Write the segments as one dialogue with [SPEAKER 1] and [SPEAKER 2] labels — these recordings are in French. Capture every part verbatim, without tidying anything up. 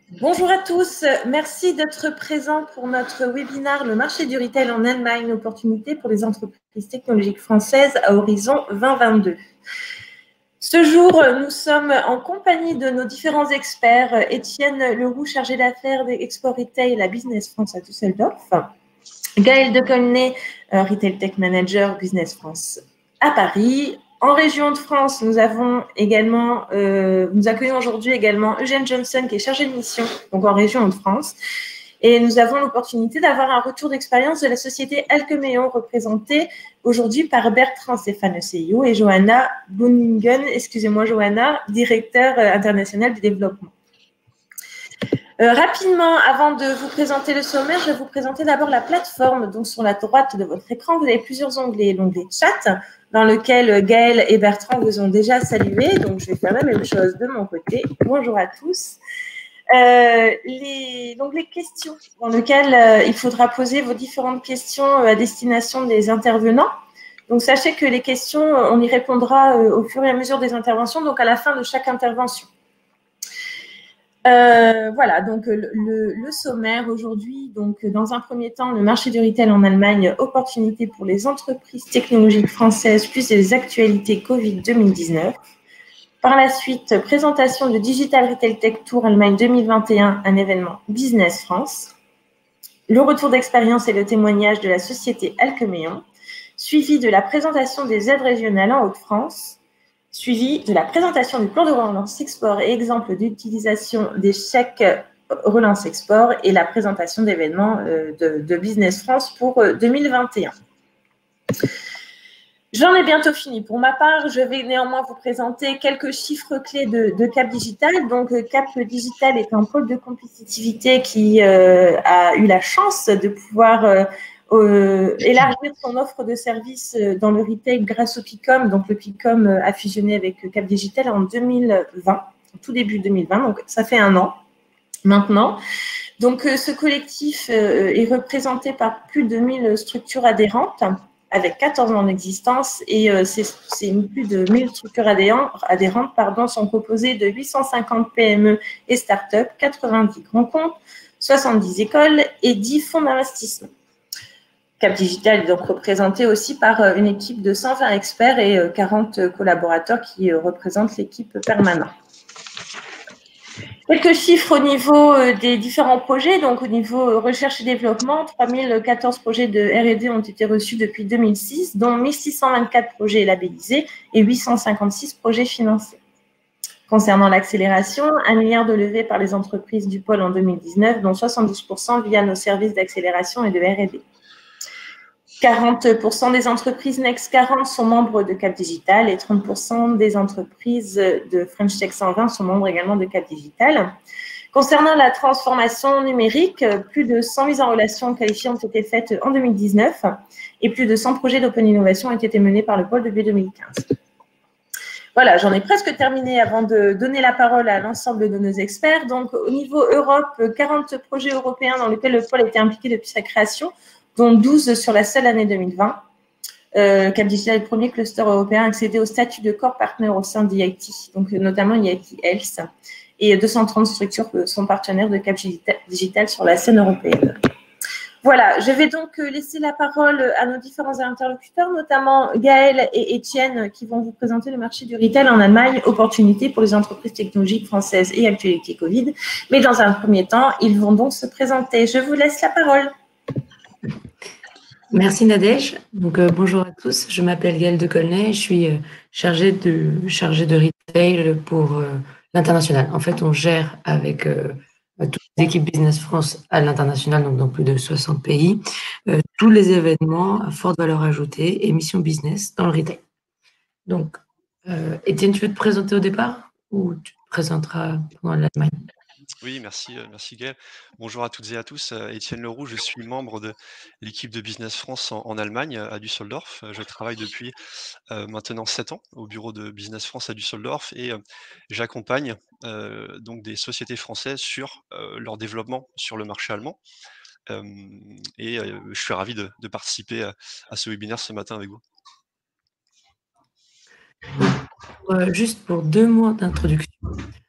[SPEAKER 1] Bonjour à tous, merci d'être présents pour notre webinaire Le marché du retail en Allemagne, opportunité pour les entreprises technologiques françaises à horizon vingt vingt-deux. Ce jour, nous sommes en compagnie de nos différents experts, Étienne Leroux, chargé d'affaires d'Export Retail à Business France à Düsseldorf, Gaël Decolnay, Retail Tech Manager Business France à Paris. En région de France, nous avons également, euh, nous accueillons aujourd'hui également Eugène Johnson qui est chargé de mission, donc en région de France. Et nous avons l'opportunité d'avoir un retour d'expérience de la société Alkemeon, représentée aujourd'hui par Bertrand Stéphane, C I O, et Johanna Boningen, excusez-moi Johanna, directeur international du développement. Euh, rapidement, avant de vous présenter le sommaire, je vais vous présenter d'abord la plateforme. Donc, sur la droite de votre écran, vous avez plusieurs onglets. L'onglet chat, dans lequel Gaël et Bertrand vous ont déjà salué. Donc, je vais faire la même chose de mon côté. Bonjour à tous. Euh, les, donc, les questions, dans lequel euh, il faudra poser vos différentes questions à destination des intervenants. Donc, sachez que les questions, on y répondra euh, au fur et à mesure des interventions, donc à la fin de chaque intervention. Euh, voilà, donc le, le, le sommaire aujourd'hui, donc dans un premier temps, le marché du retail en Allemagne, opportunité pour les entreprises technologiques françaises, plus les actualités Covid deux mille dix-neuf. Par la suite, présentation de Digital Retail Tech Tour Allemagne deux mille vingt et un, un événement Business France. Le retour d'expérience et le témoignage de la société Alkemeon, suivi de la présentation des aides régionales en Hauts-de-France, suivi de la présentation du plan de relance export et exemple d'utilisation des chèques relance export et la présentation d'événements de, de Business France pour deux mille vingt et un. J'en ai bientôt fini. Pour ma part, je vais néanmoins vous présenter quelques chiffres clés de, de Cap Digital. Donc, Cap Digital est un pôle de compétitivité qui euh, a eu la chance de pouvoir euh, Euh, élargir son offre de services dans le retail grâce au Picom. Donc, le Picom a fusionné avec Cap Digital en deux mille vingt, tout début deux mille vingt, donc ça fait un an maintenant. Donc, ce collectif est représenté par plus de mille structures adhérentes avec quatorze ans d'existence et c'est plus de mille structures adhérentes pardon, sont composées de huit cent cinquante P M E et start-up, quatre-vingt-dix grands comptes, soixante-dix écoles et dix fonds d'investissement. Cap Digital est donc représenté aussi par une équipe de cent vingt experts et quarante collaborateurs qui représentent l'équipe permanente. Quelques chiffres au niveau des différents projets. Donc, au niveau recherche et développement, trois mille quatorze projets de R et D ont été reçus depuis deux mille six, dont mille six cent vingt-quatre projets labellisés et huit cent cinquante-six projets financés. Concernant l'accélération, un milliard de levées par les entreprises du pôle en deux mille dix-neuf, dont soixante-douze pour cent via nos services d'accélération et de R et D. quarante pour cent des entreprises Next quarante sont membres de Cap Digital et trente pour cent des entreprises de French Tech cent vingt sont membres également de Cap Digital. Concernant la transformation numérique, plus de cent mises en relation qualifiées ont été faites en deux mille dix-neuf et plus de cent projets d'open innovation ont été menés par le pôle depuis deux mille quinze. Voilà, j'en ai presque terminé avant de donner la parole à l'ensemble de nos experts. Donc, au niveau Europe, quarante projets européens dans lesquels le pôle a été impliqué depuis sa création, dont douze sur la seule année deux mille vingt. Euh, Cap Digital est le premier cluster européen à accéder au statut de core partner au sein d'I I T, donc notamment I I T Health, et deux cent trente structures sont partenaires de Cap Digital sur la scène européenne. Voilà, je vais donc laisser la parole à nos différents interlocuteurs, notamment Gaël et Étienne, qui vont vous présenter le marché du retail en Allemagne, opportunité pour les entreprises technologiques françaises et actualité Covid. Mais dans un premier temps, ils vont donc se présenter. Je vous laisse la parole.
[SPEAKER 2] Merci Nadège. Donc, euh, bonjour à tous, je m'appelle Gaël Decolnay, je suis euh, chargée de, chargée de retail pour euh, l'international. En fait, on gère avec euh, toutes les équipes Business France à l'international, donc dans plus de soixante pays, euh, tous les événements à forte valeur ajoutée et mission business dans le retail. Donc, euh, Étienne, tu veux te présenter au départ ou tu te présenteras pendant l'Allemagne ?
[SPEAKER 3] Oui, merci, merci Gaël. Bonjour à toutes et à tous. Étienne Leroux, je suis membre de l'équipe de Business France en, en Allemagne, à Düsseldorf. Je travaille depuis euh, maintenant sept ans au bureau de Business France à Düsseldorf et euh, j'accompagne euh, donc des sociétés françaises sur euh, leur développement sur le marché allemand. Euh, et euh, je suis ravi de, de participer à, à ce webinaire ce matin avec vous.
[SPEAKER 2] Euh, juste pour deux mots d'introduction.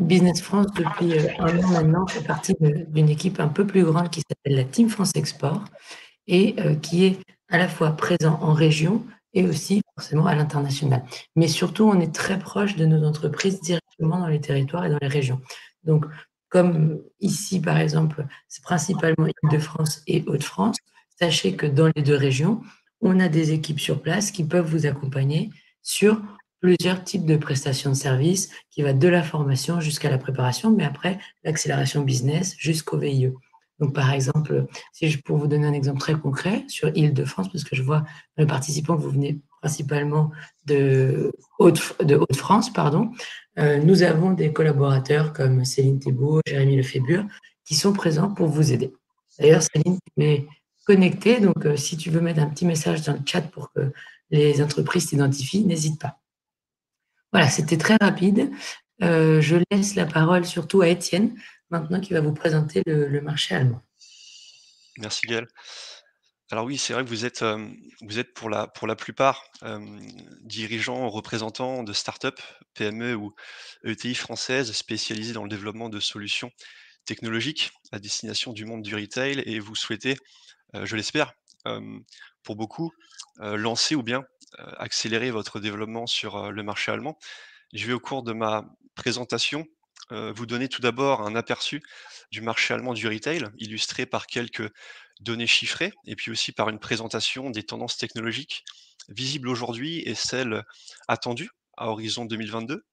[SPEAKER 2] Business France, depuis un an maintenant, fait partie d'une équipe un peu plus grande qui s'appelle la Team France Export et euh, qui est à la fois présent en région et aussi forcément à l'international. Mais surtout, on est très proche de nos entreprises directement dans les territoires et dans les régions. Donc, comme ici, par exemple, c'est principalement Île-de-France et Hauts-de-France, sachez que dans les deux régions, on a des équipes sur place qui peuvent vous accompagner sur plusieurs types de prestations de services, qui va de la formation jusqu'à la préparation, mais après, l'accélération business jusqu'au V I E. Donc, par exemple, si je peux vous donner un exemple très concret sur Île-de-France, parce que je vois dans les participants que vous venez principalement de Haute-France, pardon, euh, nous avons des collaborateurs comme Céline Thébault, Jérémy Lefébure, qui sont présents pour vous aider. D'ailleurs, Céline, tu es connectée, donc euh, si tu veux mettre un petit message dans le chat pour que les entreprises t'identifient, n'hésite pas. Voilà, c'était très rapide. Euh, je laisse la parole surtout à Étienne, maintenant qui va vous présenter le, le marché allemand.
[SPEAKER 3] Merci Gaël. Alors oui, c'est vrai que vous êtes, euh, vous êtes pour la, pour la plupart euh, dirigeants, représentants de start-up, P M E ou E T I françaises spécialisées dans le développement de solutions technologiques à destination du monde du retail et vous souhaitez, euh, je l'espère, euh, pour beaucoup, euh, lancer ou bien euh, accélérer votre développement sur euh, le marché allemand. Je vais au cours de ma présentation euh, vous donner tout d'abord un aperçu du marché allemand du retail, illustré par quelques données chiffrées, et puis aussi par une présentation des tendances technologiques visibles aujourd'hui et celles attendues à horizon deux mille vingt-deux.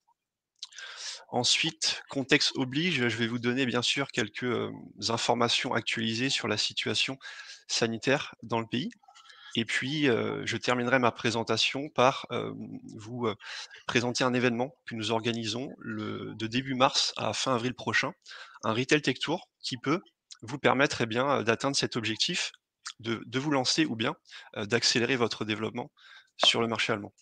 [SPEAKER 3] Ensuite, contexte oblige, je vais vous donner bien sûr quelques euh, informations actualisées sur la situation sanitaire dans le pays. Et puis, euh, je terminerai ma présentation par euh, vous euh, présenter un événement que nous organisons le, de début mars à fin avril prochain, un Retail Tech Tour qui peut vous permettre eh bien, euh, d'atteindre cet objectif, de, de vous lancer ou bien euh, d'accélérer votre développement sur le marché allemand.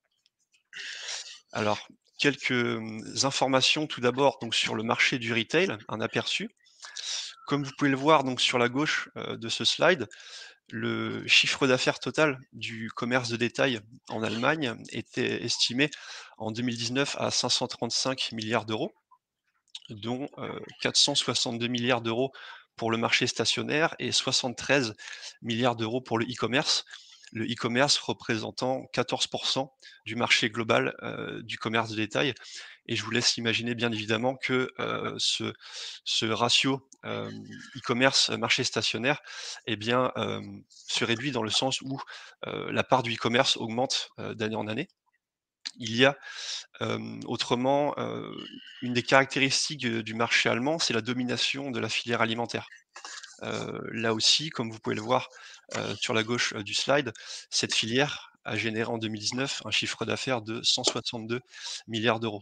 [SPEAKER 3] Alors, quelques euh, informations tout d'abord donc sur le marché du retail, un aperçu. Comme vous pouvez le voir donc sur la gauche euh, de ce slide, le chiffre d'affaires total du commerce de détail en Allemagne était estimé en deux mille dix-neuf à cinq cent trente-cinq milliards d'euros, dont euh, quatre cent soixante-deux milliards d'euros pour le marché stationnaire et soixante-treize milliards d'euros pour le e-commerce. Le e-commerce représentant quatorze pour cent du marché global euh, du commerce de détail. Et je vous laisse imaginer bien évidemment que euh, ce, ce ratio euh, e-commerce marché stationnaire eh bien, euh, se réduit dans le sens où euh, la part du e-commerce augmente euh, d'année en année. Il y a euh, autrement euh, une des caractéristiques euh, du marché allemand, c'est la domination de la filière alimentaire. Euh, là aussi, comme vous pouvez le voir euh, sur la gauche euh, du slide, cette filière a généré en deux mille dix-neuf un chiffre d'affaires de cent soixante-deux milliards d'euros.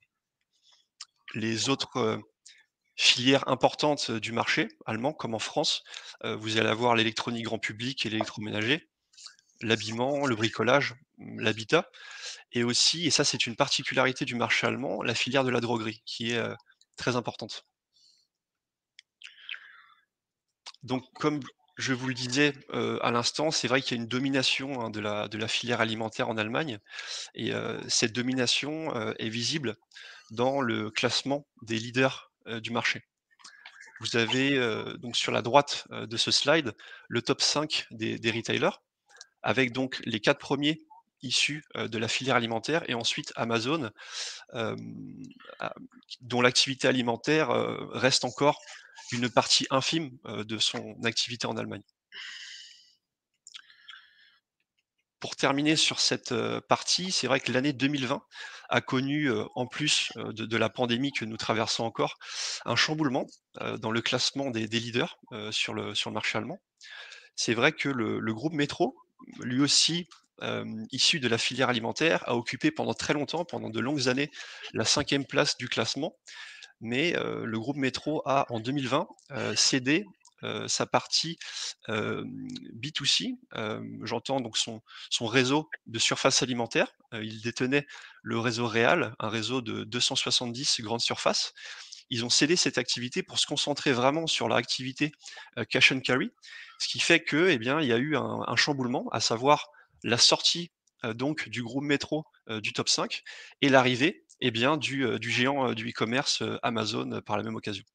[SPEAKER 3] Les autres euh, filières importantes du marché allemand, comme en France, euh, vous allez avoir l'électronique grand public et l'électroménager, l'habillement, le bricolage, l'habitat, et aussi, et ça c'est une particularité du marché allemand, la filière de la droguerie, qui est euh, très importante. Donc, comme je vous le disais euh, à l'instant, c'est vrai qu'il y a une domination hein, de, la, de la filière alimentaire en Allemagne, et euh, cette domination euh, est visible dans le classement des leaders euh, du marché. Vous avez euh, donc sur la droite euh, de ce slide le top cinq des, des retailers, avec donc les quatre premiers issus euh, de la filière alimentaire, et ensuite Amazon, euh, à- dont l'activité alimentaire euh, reste encore une partie infime euh, de son activité en Allemagne. Pour terminer sur cette euh, partie, c'est vrai que l'année deux mille vingt a connu, euh, en plus euh, de, de la pandémie que nous traversons encore, un chamboulement euh, dans le classement des, des leaders euh, sur, le, sur le marché allemand. C'est vrai que le, le groupe Métro, lui aussi euh, issu de la filière alimentaire, a occupé pendant très longtemps, pendant de longues années, la cinquième place du classement. Mais euh, le groupe Métro a, en deux mille vingt, euh, cédé euh, sa partie euh, B deux C, euh, j'entends donc son, son réseau de surface alimentaire. Euh, il détenait le réseau Réal, un réseau de deux cent soixante-dix grandes surfaces. Ils ont cédé cette activité pour se concentrer vraiment sur leur activité euh, cash and carry, ce qui fait que, eh bien, il y a eu un, un chamboulement, à savoir la sortie euh, donc du groupe Métro euh, du top cinq et l'arrivée et bien du, euh, du géant euh, du e-commerce euh, Amazon euh, par la même occasion.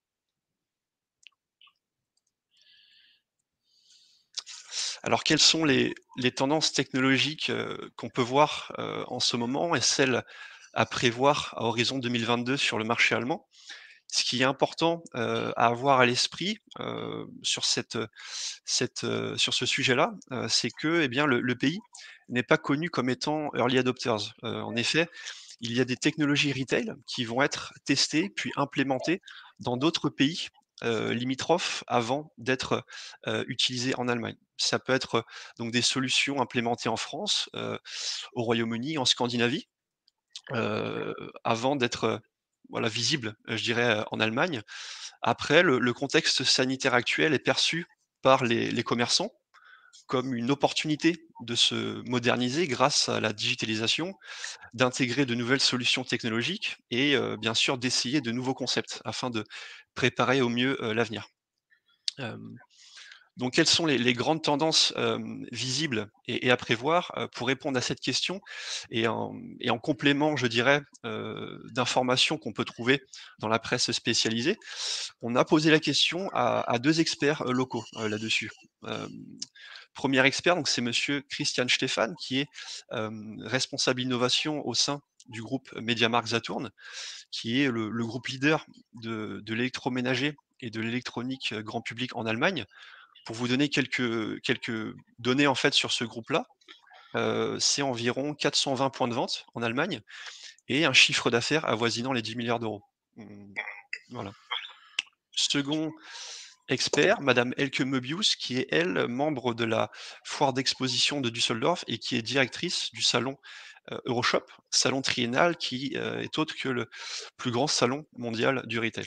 [SPEAKER 3] Alors, quelles sont les, les tendances technologiques euh, qu'on peut voir euh, en ce moment et celles à prévoir à horizon deux mille vingt-deux sur le marché allemand? Ce qui est important euh, à avoir à l'esprit euh, sur, cette, cette, euh, sur ce sujet-là, euh, c'est que eh bien, le, le pays n'est pas connu comme étant early adopters. Euh, en effet, il y a des technologies retail qui vont être testées puis implémentées dans d'autres pays euh, limitrophes avant d'être euh, utilisées en Allemagne. Ça peut être euh, donc des solutions implémentées en France, euh, au Royaume-Uni, en Scandinavie, euh, avant d'être euh, voilà, visibles, euh, je dirais, euh, en Allemagne. Après, le, le contexte sanitaire actuel est perçu par les, les commerçants comme une opportunité de se moderniser grâce à la digitalisation, d'intégrer de nouvelles solutions technologiques et euh, bien sûr d'essayer de nouveaux concepts afin de préparer au mieux euh, l'avenir. Euh, donc, quelles sont les, les grandes tendances euh, visibles et, et à prévoir euh, pour répondre à cette question et en, et en complément, je dirais, euh, d'informations qu'on peut trouver dans la presse spécialisée, on a posé la question à, à deux experts euh, locaux euh, là-dessus. Euh, Premier expert, donc c'est Monsieur Christian Stephan, qui est euh, responsable innovation au sein du groupe MediaMarkt Saturn, qui est le, le groupe leader de, de l'électroménager et de l'électronique euh, grand public en Allemagne. Pour vous donner quelques, quelques données en fait sur ce groupe-là, euh, c'est environ quatre cent vingt points de vente en Allemagne et un chiffre d'affaires avoisinant les dix milliards d'euros. Hum, Voilà. Second expert, Madame Elke Möbius, qui est elle membre de la foire d'exposition de Düsseldorf et qui est directrice du salon euh, Euroshop, salon triennal qui euh, est autre que le plus grand salon mondial du retail.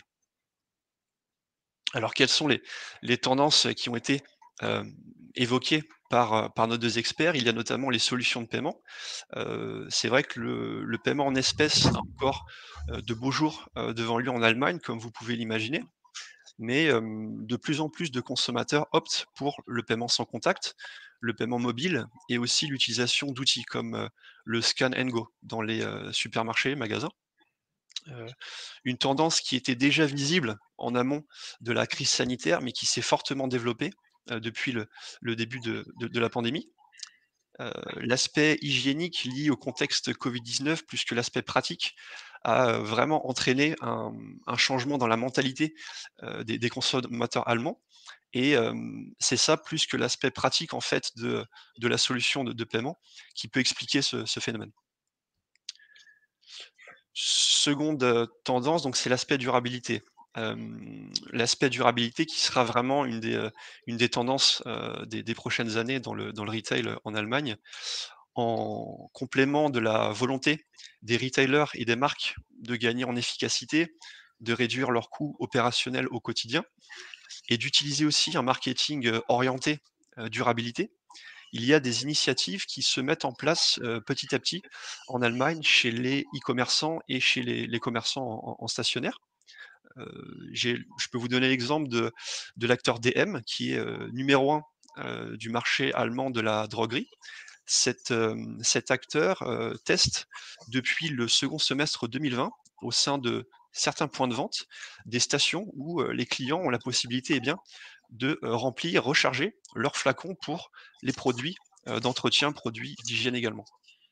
[SPEAKER 3] Alors, quelles sont les, les tendances qui ont été euh, évoquées par, euh, par nos deux experts? Il y a notamment les solutions de paiement. Euh, c'est vrai que le, le paiement en espèces a encore euh, de beaux jours euh, devant lui en Allemagne, comme vous pouvez l'imaginer, mais euh, de plus en plus de consommateurs optent pour le paiement sans contact, le paiement mobile et aussi l'utilisation d'outils comme euh, le scan and go dans les euh, supermarchés, magasins. Euh, une tendance qui était déjà visible en amont de la crise sanitaire, mais qui s'est fortement développée euh, depuis le, le début de, de- de la pandémie. Euh, L'aspect hygiénique lié au contexte covid dix-neuf, plus que l'aspect pratique, a euh, vraiment entraîné un, un changement dans la mentalité euh, des, des consommateurs allemands. Et euh, c'est ça, plus que l'aspect pratique en fait de, de la solution de, de paiement, qui peut expliquer ce, ce phénomène. Seconde euh, tendance, donc c'est l'aspect durabilité. Hem, l'aspect durabilité qui sera vraiment une des, heu, une des tendances, heu, des des prochaines années dans le dans le retail, heu, en Allemagne. En complément de la volonté des retailers et des marques de gagner en efficacité, de réduire leurs coûts opérationnels au quotidien et d'utiliser aussi un marketing, heu, orienté, heu, durabilité. Il y a des initiatives qui se mettent en place euh, petit à petit en Allemagne chez les e-commerçants et chez les, les commerçants en, en stationnaire. Euh, j'ai- je peux vous donner l'exemple de, de l'acteur D M qui est euh, numéro un euh, du marché allemand de la droguerie. Cet, euh, cet acteur euh, teste depuis le second semestre deux mille vingt au sein de certains points de vente des stations où euh, les clients ont la possibilité eh bien, de euh, remplir, recharger leurs flacons pour les produits euh, d'entretien, produits d'hygiène également.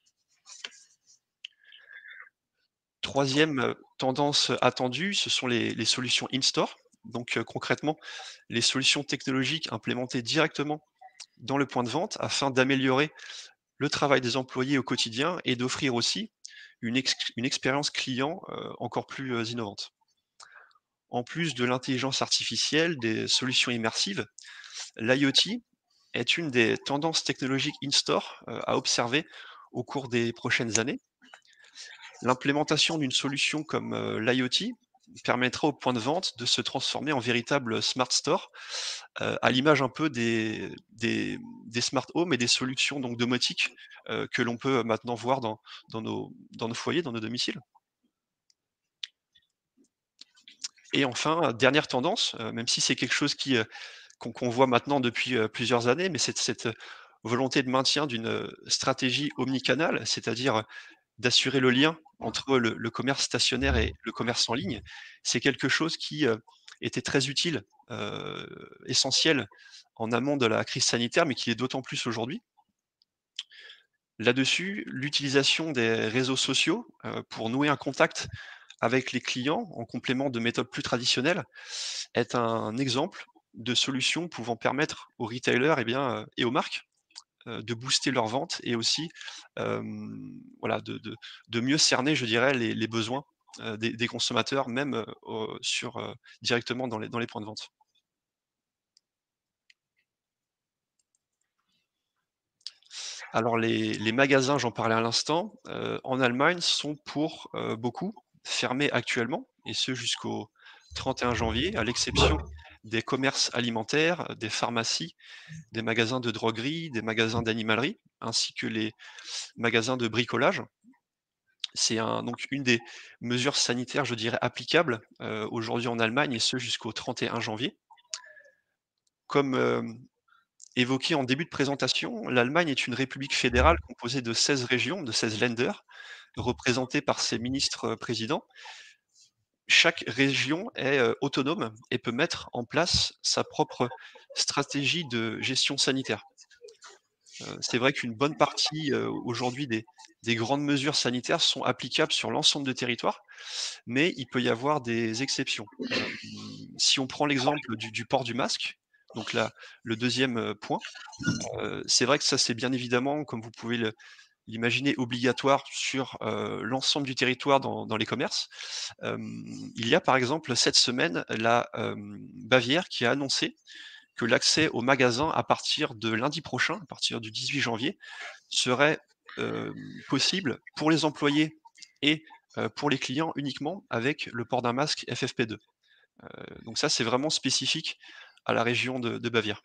[SPEAKER 3] Troisième euh, tendance attendue, ce sont les, les solutions in-store. Donc euh, concrètement, les solutions technologiques implémentées directement dans le point de vente afin d'améliorer le travail des employés au quotidien et d'offrir aussi une, ex- une expérience client euh, encore plus euh, innovante. En plus de l'intelligence artificielle, des solutions immersives, l'IoT est une des tendances technologiques in-store euh, à observer au cours des prochaines années. L'implémentation d'une solution comme euh, l'IoT permettra au point de vente de se transformer en véritable smart store, euh, à l'image un peu des, des, des smart homes et des solutions donc domotiques euh, que l'on peut maintenant voir dans, dans, nos, dans nos foyers, dans nos domiciles. Et enfin, dernière tendance, euh, même si c'est quelque chose qui, euh, qu'on qu'on voit maintenant depuis euh, plusieurs années, mais c'est cette volonté de maintien d'une euh, stratégie omnicanale, c'est-à-dire d'assurer le lien entre le, le commerce stationnaire et le commerce en ligne. C'est quelque chose qui euh, était très utile, euh, essentiel en amont de la crise sanitaire, mais qui est d'autant plus aujourd'hui. Là-dessus, l'utilisation des réseaux sociaux euh, pour nouer un contact avec les clients en complément de méthodes plus traditionnelles est un exemple de solution pouvant permettre aux retailers et, bien, euh, et aux marques euh, de booster leurs ventes et aussi euh, voilà, de, de- de mieux cerner, je dirais, les, les besoins euh, des, des consommateurs, même euh, au- sur, euh, directement dans les, dans les points de vente. Alors les, les magasins, j'en parlais à l'instant, euh, en Allemagne sont pour euh, beaucoup fermés actuellement, et ce jusqu'au trente et un janvier, à l'exception des commerces alimentaires, des pharmacies, des magasins de droguerie, des magasins d'animalerie, ainsi que les magasins de bricolage. C'est un, donc une des mesures sanitaires, je dirais, applicables euh, aujourd'hui en Allemagne, et ce jusqu'au trente et un janvier. Comme euh, évoqué en début de présentation, l'Allemagne est une république fédérale composée de seize régions, de seize Länder, représentées par ses ministres-présidents. Chaque région est euh, autonome et peut mettre en place sa propre stratégie de gestion sanitaire. Euh, c'est vrai qu'une bonne partie euh, aujourd'hui des, des grandes mesures sanitaires sont applicables sur l'ensemble du territoire, mais il peut y avoir des exceptions. Euh, si on prend l'exemple du, du port du masque, donc là, le deuxième euh, point, euh, c'est vrai que ça, c'est bien évidemment, comme vous pouvez le- l'imaginer, obligatoire sur euh, l'ensemble du territoire dans, dans les commerces. Euh, il y a par exemple cette semaine la euh, Bavière qui a annoncé que l'accès aux magasins à partir de lundi prochain, à partir du dix-huit janvier, serait euh, possible pour les employés et euh, pour les clients uniquement avec le port d'un masque F F P deux. Euh, donc ça, c'est vraiment spécifique à la région de, de Bavière.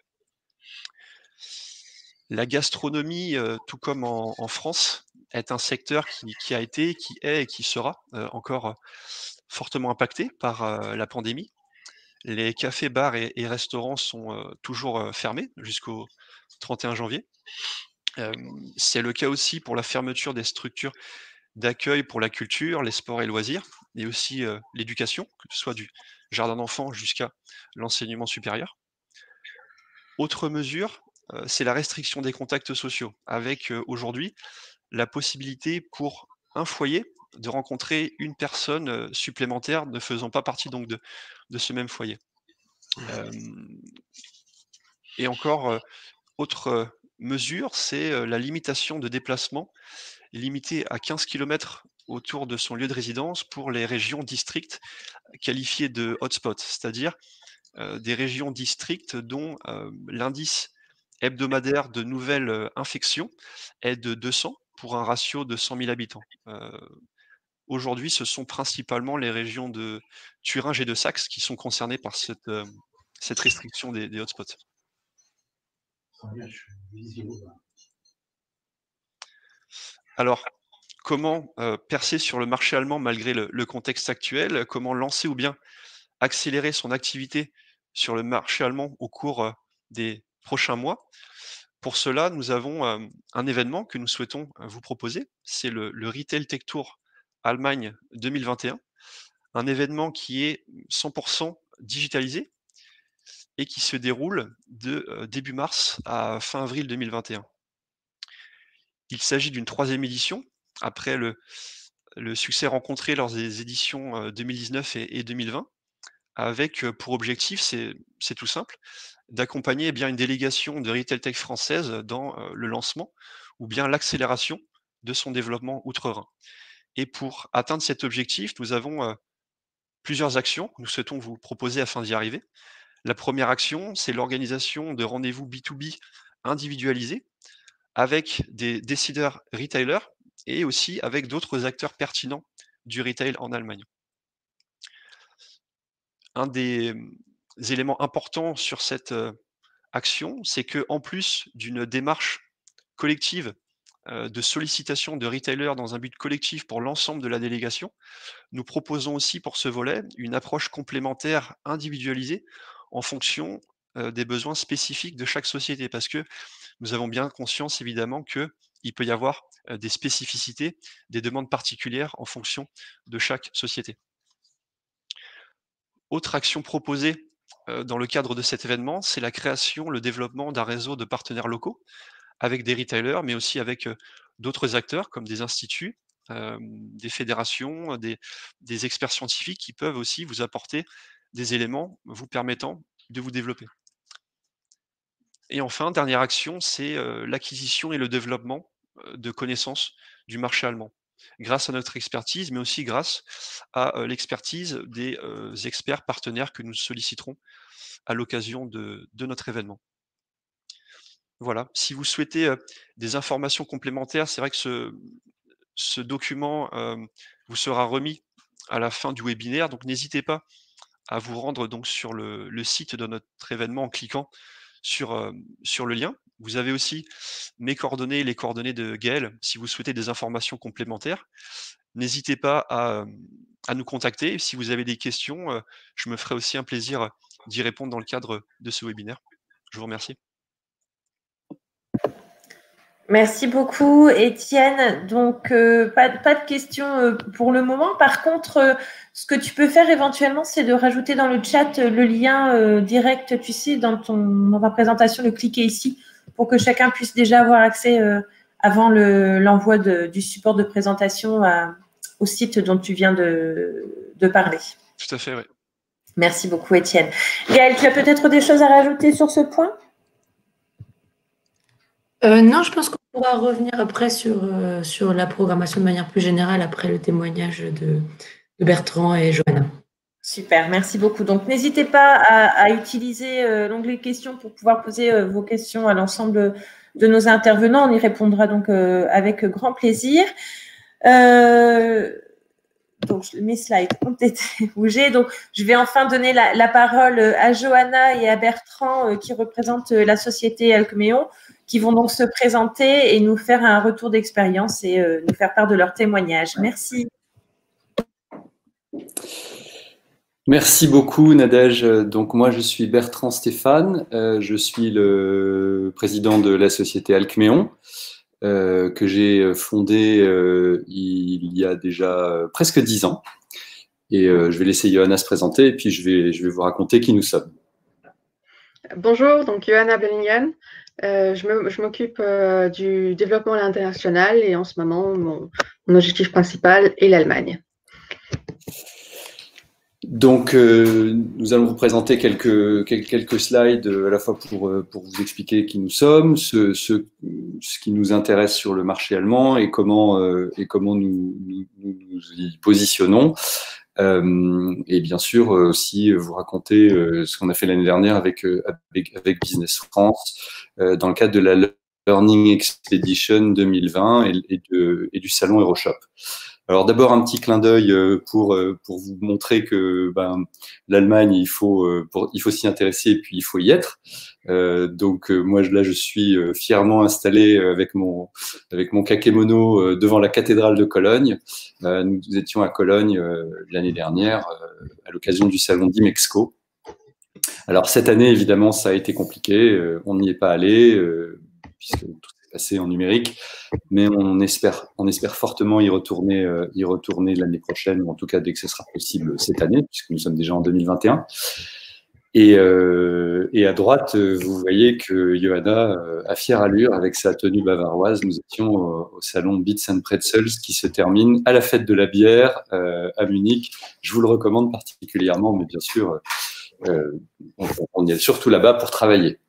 [SPEAKER 3] La gastronomie, euh, tout comme en, en France, est un secteur qui, qui a été, qui est et qui sera euh, encore euh, fortement impacté par euh, la pandémie. Les cafés, bars et, et restaurants sont euh, toujours euh, fermés jusqu'au trente et un janvier. Euh, c'est le cas aussi pour la fermeture des structures d'accueil pour la culture, les sports et loisirs, et aussi euh, l'éducation, que ce soit du jardin d'enfants jusqu'à l'enseignement supérieur. Autre mesure, euh, c'est la restriction des contacts sociaux, avec euh, aujourd'hui la possibilité pour un foyer de rencontrer une personne euh, supplémentaire ne faisant pas partie donc de, de ce même foyer. Euh, et encore, euh, autre euh, mesure, c'est euh, la limitation de déplacement, limitée à quinze kilomètres autour de son lieu de résidence pour les régions districts qualifiées de hotspots, c'est-à-dire euh, des régions districts dont euh, l'indice hebdomadaire de nouvelles euh, infections est de deux cents pour un ratio de cent mille habitants. Euh, Aujourd'hui, ce sont principalement les régions de Thuringe et de Saxe qui sont concernées par cette, euh, cette restriction des, des hotspots. Alors, comment euh, percer sur le marché allemand malgré le, le contexte actuel? Comment lancer ou bien accélérer son activité sur le marché allemand au cours euh, des prochains mois? Pour cela, nous avons euh, un événement que nous souhaitons euh, vous proposer. C'est le, le Retail Tech Tour Allemagne deux mille vingt et un, un événement qui est cent pour cent digitalisé et qui se déroule de euh, début mars à fin avril deux mille vingt et un. Il s'agit d'une troisième édition, après le, le succès rencontré lors des éditions euh, deux mille dix-neuf et, et deux mille vingt, avec euh, pour objectif, c'est c'est tout simple, d'accompagner eh bien une délégation de Retail Tech française dans euh, le lancement ou bien l'accélération de son développement outre-Rhin. Et pour atteindre cet objectif, nous avons euh, plusieurs actions que nous souhaitons vous proposer afin d'y arriver. La première action, c'est l'organisation de rendez-vous B deux B individualisés avec des décideurs retailers et aussi avec d'autres acteurs pertinents du retail en Allemagne. Un des mmh, éléments importants sur cette euh, action, c'est que en plus d'une démarche collective euh, de sollicitation de retailers dans un but collectif pour l'ensemble de la délégation, nous proposons aussi pour ce volet une approche complémentaire individualisée en fonction euh, des besoins spécifiques de chaque société, parce que nous avons bien conscience évidemment que il peut y avoir euh, des spécificités, des demandes particulières en fonction de chaque société. Autre action proposée euh, dans le cadre de cet événement, c'est la création, le développement d'un réseau de partenaires locaux avec des retailers, mais aussi avec euh, d'autres acteurs comme des instituts, euh, des fédérations, des, des experts scientifiques qui peuvent aussi vous apporter des éléments vous permettant de vous développer. Et enfin, dernière action, c'est euh, l'acquisition et le développement euh, de connaissances du marché allemand, grâce à notre expertise, mais aussi grâce à euh, l'expertise des euh, experts partenaires que nous solliciterons à l'occasion de, de notre événement. Voilà, si vous souhaitez euh, des informations complémentaires, c'est vrai que ce, ce document euh, vous sera remis à la fin du webinaire, donc n'hésitez pas à vous rendre donc sur le, le site de notre événement en cliquant sur, euh, sur le lien. Vous avez aussi mes coordonnées, les coordonnées de Gaël, si vous souhaitez des informations complémentaires. N'hésitez pas à, à nous contacter. Si vous avez des questions, euh, je me ferai aussi un plaisir d'y répondre dans le cadre de ce webinaire. Je vous remercie.
[SPEAKER 1] Merci beaucoup, Étienne. Donc, euh, pas, pas de questions euh, pour le moment. Par contre, euh, ce que tu peux faire éventuellement, c'est de rajouter dans le chat euh, le lien euh, direct, tu sais, dans, ton, dans ta présentation, le cliquer ici, pour que chacun puisse déjà avoir accès euh, avant l'envoi le, du support de présentation à, au site dont tu viens de, de parler.
[SPEAKER 3] Tout à fait, oui.
[SPEAKER 1] Merci beaucoup, Étienne. Gaël, tu as peut-être des choses à rajouter sur ce point ?
[SPEAKER 2] Euh, non, je pense qu'on pourra revenir après sur, euh, sur la programmation de manière plus générale après le témoignage de, de Bertrand et Johanna.
[SPEAKER 1] Super, merci beaucoup. Donc, n'hésitez pas à, à utiliser euh, l'onglet questions pour pouvoir poser euh, vos questions à l'ensemble de nos intervenants. On y répondra donc euh, avec grand plaisir. Euh, donc, mes slides ont été bougés. Donc, je vais enfin donner la, la parole à Johanna et à Bertrand euh, qui représentent euh, la société Alcméon, qui vont donc se présenter et nous faire un retour d'expérience et euh, nous faire part de leur témoignage. Merci.
[SPEAKER 4] Merci beaucoup, Nadège. Donc, moi, je suis Bertrand Stéphane. Euh, je suis le président de la société Alcméon, euh, que j'ai fondée euh, il y a déjà presque dix ans. Et euh, je vais laisser Johanna se présenter et puis je vais, je vais vous raconter qui nous sommes.
[SPEAKER 5] Bonjour, donc Johanna Bellingen. Euh, je m'occupe euh, du développement à l'international et en ce moment, mon, mon objectif principal est l'Allemagne.
[SPEAKER 4] Donc, euh, nous allons vous présenter quelques, quelques slides à la fois pour, pour vous expliquer qui nous sommes, ce, ce, ce qui nous intéresse sur le marché allemand et comment, euh, et comment nous, nous, nous y positionnons. Euh, et bien sûr aussi vous raconter euh, ce qu'on a fait l'année dernière avec, euh, avec, avec Business France euh, dans le cadre de la Learning Expedition deux mille vingt et, et, de, et du salon Euroshop. Alors d'abord un petit clin d'œil pour pour vous montrer que ben, l'Allemagne il faut pour, il faut s'y intéresser et puis il faut y être. Euh, donc moi là je suis fièrement installé avec mon avec mon kakémono devant la cathédrale de Cologne. Euh, nous étions à Cologne euh, l'année dernière euh, à l'occasion du salon d'Imexco. Alors cette année évidemment ça a été compliqué, euh, on n'y est pas allé euh, puisque tout passé en numérique, mais on espère, on espère fortement y retourner, euh, y retourner l'année prochaine, ou en tout cas dès que ce sera possible cette année, puisque nous sommes déjà en deux mille vingt et un. Et, euh, et à droite, vous voyez que Johanna, euh, à fière allure, avec sa tenue bavaroise, nous étions au, au salon Beats and Pretzels qui se termine à la fête de la bière euh, à Munich. Je vous le recommande particulièrement, mais bien sûr, euh, on, on est surtout là-bas pour travailler.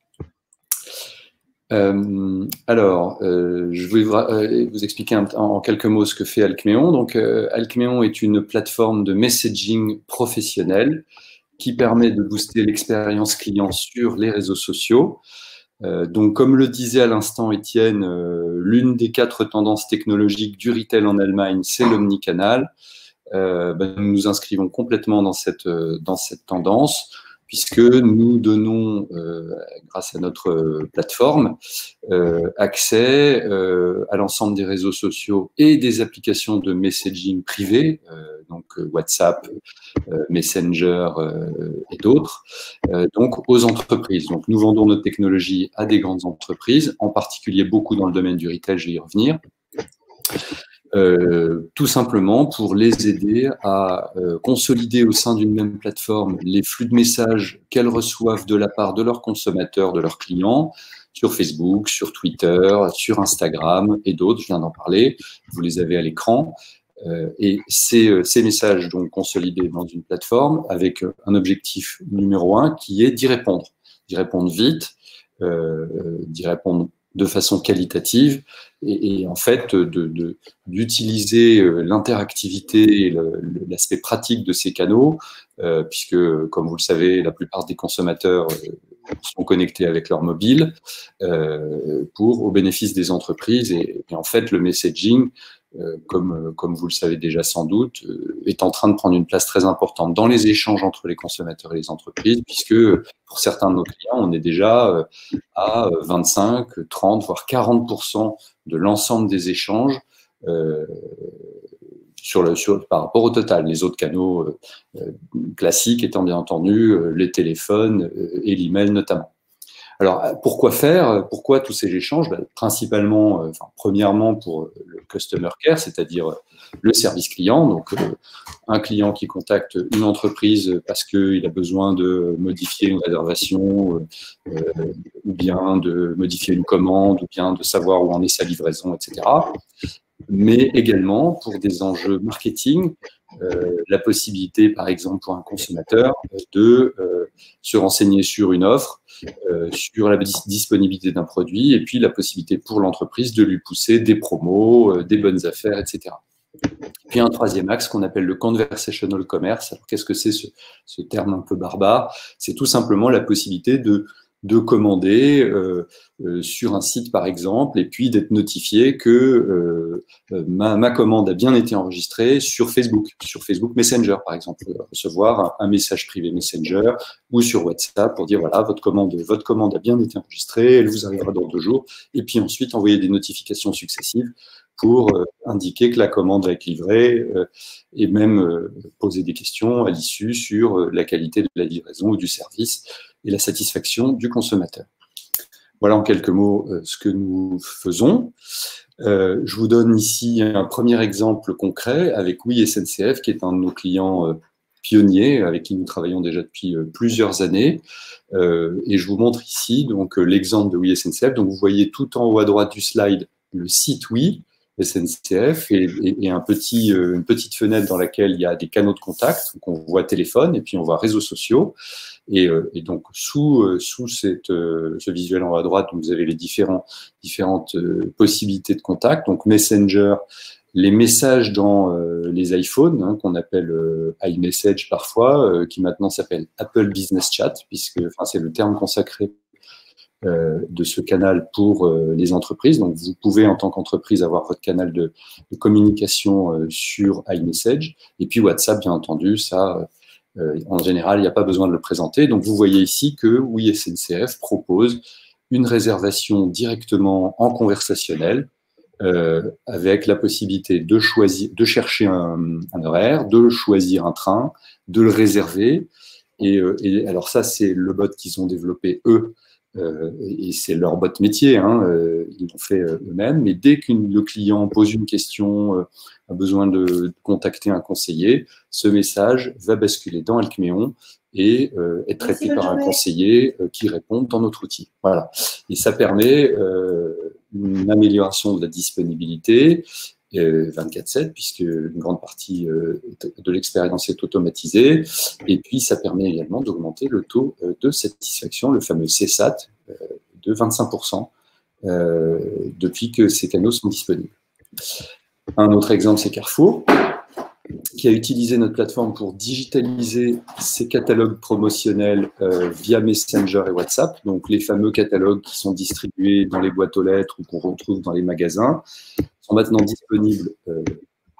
[SPEAKER 4] Euh, alors, euh, je vais vous, euh, vous expliquer un, en quelques mots ce que fait Alcméon. Donc, euh, Alcméon est une plateforme de messaging professionnel qui permet de booster l'expérience client sur les réseaux sociaux. Euh, donc, comme le disait à l'instant Étienne, euh, l'une des quatre tendances technologiques du retail en Allemagne, c'est l'omnicanal. Euh, ben, nous nous inscrivons complètement dans cette, dans cette tendance. puisque nous donnons, euh, grâce à notre plateforme, euh, accès euh, à l'ensemble des réseaux sociaux et des applications de messaging privées, euh, donc WhatsApp, euh, Messenger euh, et d'autres, euh, donc aux entreprises. Donc nous vendons notre technologie à des grandes entreprises, en particulier beaucoup dans le domaine du retail, je vais y revenir. Euh, tout simplement pour les aider à euh, consolider au sein d'une même plateforme les flux de messages qu'elles reçoivent de la part de leurs consommateurs, de leurs clients, sur Facebook, sur Twitter, sur Instagram et d'autres, je viens d'en parler, vous les avez à l'écran. Euh, et ces, ces messages donc consolidés dans une plateforme avec un objectif numéro un qui est d'y répondre, d'y répondre vite, euh, d'y répondre de façon qualitative et, et en fait d'utiliser de, de, l'interactivité et l'aspect pratique de ces canaux, euh, puisque, comme vous le savez, la plupart des consommateurs euh, sont connectés avec leur mobile euh, pour au bénéfice des entreprises. Et, et en fait, le messaging, Euh, comme, comme vous le savez déjà sans doute, euh, est en train de prendre une place très importante dans les échanges entre les consommateurs et les entreprises, puisque pour certains de nos clients, on est déjà euh, à vingt-cinq, trente, voire quarante pour cent de l'ensemble des échanges euh, sur le, sur, par rapport au total. Les autres canaux euh, classiques étant bien entendu euh, les téléphones euh, et l'email notamment. Alors, pourquoi faire? Pourquoi tous ces échanges? Ben, principalement, euh, enfin, premièrement pour le customer care, c'est-à-dire le service client. Donc, euh, un client qui contacte une entreprise parce qu'il a besoin de modifier une réservation, euh, euh, ou bien de modifier une commande, ou bien de savoir où en est sa livraison, et cetera. Mais également pour des enjeux marketing, euh, la possibilité, par exemple, pour un consommateur de euh, se renseigner sur une offre, euh, sur la disponibilité d'un produit, et puis la possibilité pour l'entreprise de lui pousser des promos, euh, des bonnes affaires, et cetera. Puis un troisième axe qu'on appelle le conversational commerce. Alors qu'est-ce que c'est ce, ce terme un peu barbare? C'est tout simplement la possibilité de de commander euh, euh, sur un site par exemple et puis d'être notifié que euh, ma, ma commande a bien été enregistrée sur Facebook, sur Facebook Messenger par exemple, recevoir un, un message privé Messenger ou sur WhatsApp pour dire voilà votre commande, votre commande a bien été enregistrée, elle vous arrivera dans deux jours et puis ensuite envoyer des notifications successives pour euh, indiquer que la commande va être livrée euh, et même euh, poser des questions à l'issue sur euh, la qualité de la livraison ou du service et la satisfaction du consommateur. Voilà en quelques mots euh, ce que nous faisons. Euh, je vous donne ici un premier exemple concret avec Oui S N C F, qui est un de nos clients euh, pionniers, avec qui nous travaillons déjà depuis euh, plusieurs années. Euh, et je vous montre ici donc euh, l'exemple de Oui S N C F. Donc vous voyez tout en haut à droite du slide le site Oui S N C F et, et, et un petit, euh, une petite fenêtre dans laquelle il y a des canaux de contact. Donc on voit téléphone et puis on voit réseaux sociaux. Et, euh, et donc sous, euh, sous cette, euh, ce visuel en haut à droite, vous avez les différents, différentes euh, possibilités de contact. Donc Messenger, les messages dans euh, les iPhones, hein, qu'on appelle euh, iMessage parfois, euh, qui maintenant s'appelle Apple Business Chat, puisque enfin, c'est le terme consacré Euh, de ce canal pour euh, les entreprises. Donc, vous pouvez, en tant qu'entreprise, avoir votre canal de, de communication euh, sur iMessage. Et puis, WhatsApp, bien entendu, ça, euh, en général, il n'y a pas besoin de le présenter. Donc, vous voyez ici que Oui S N C F propose une réservation directement en conversationnel euh, avec la possibilité de choisir, de chercher un, un horaire, de choisir un train, de le réserver. Et, euh, et alors, ça, c'est le bot qu'ils ont développé, eux, Euh, et c'est leur bot métier, hein, euh, ils l'ont fait euh, eux-mêmes, mais dès que le client pose une question, euh, a besoin de, de contacter un conseiller, ce message va basculer dans Alcméon et euh, être traité par un conseiller euh, qui répond dans notre outil. Voilà. Et ça permet euh, une amélioration de la disponibilité euh, vingt-quatre sept, puisque une grande partie euh, de l'expérience est automatisée. Et puis, ça permet également d'augmenter le taux euh, de satisfaction, le fameux C SAT, euh, de vingt-cinq pour cent euh, depuis que ces canaux sont disponibles. Un autre exemple, c'est Carrefour, qui a utilisé notre plateforme pour digitaliser ses catalogues promotionnels euh, via Messenger et WhatsApp, donc les fameux catalogues qui sont distribués dans les boîtes aux lettres ou qu'on retrouve dans les magasins, sont maintenant disponibles euh,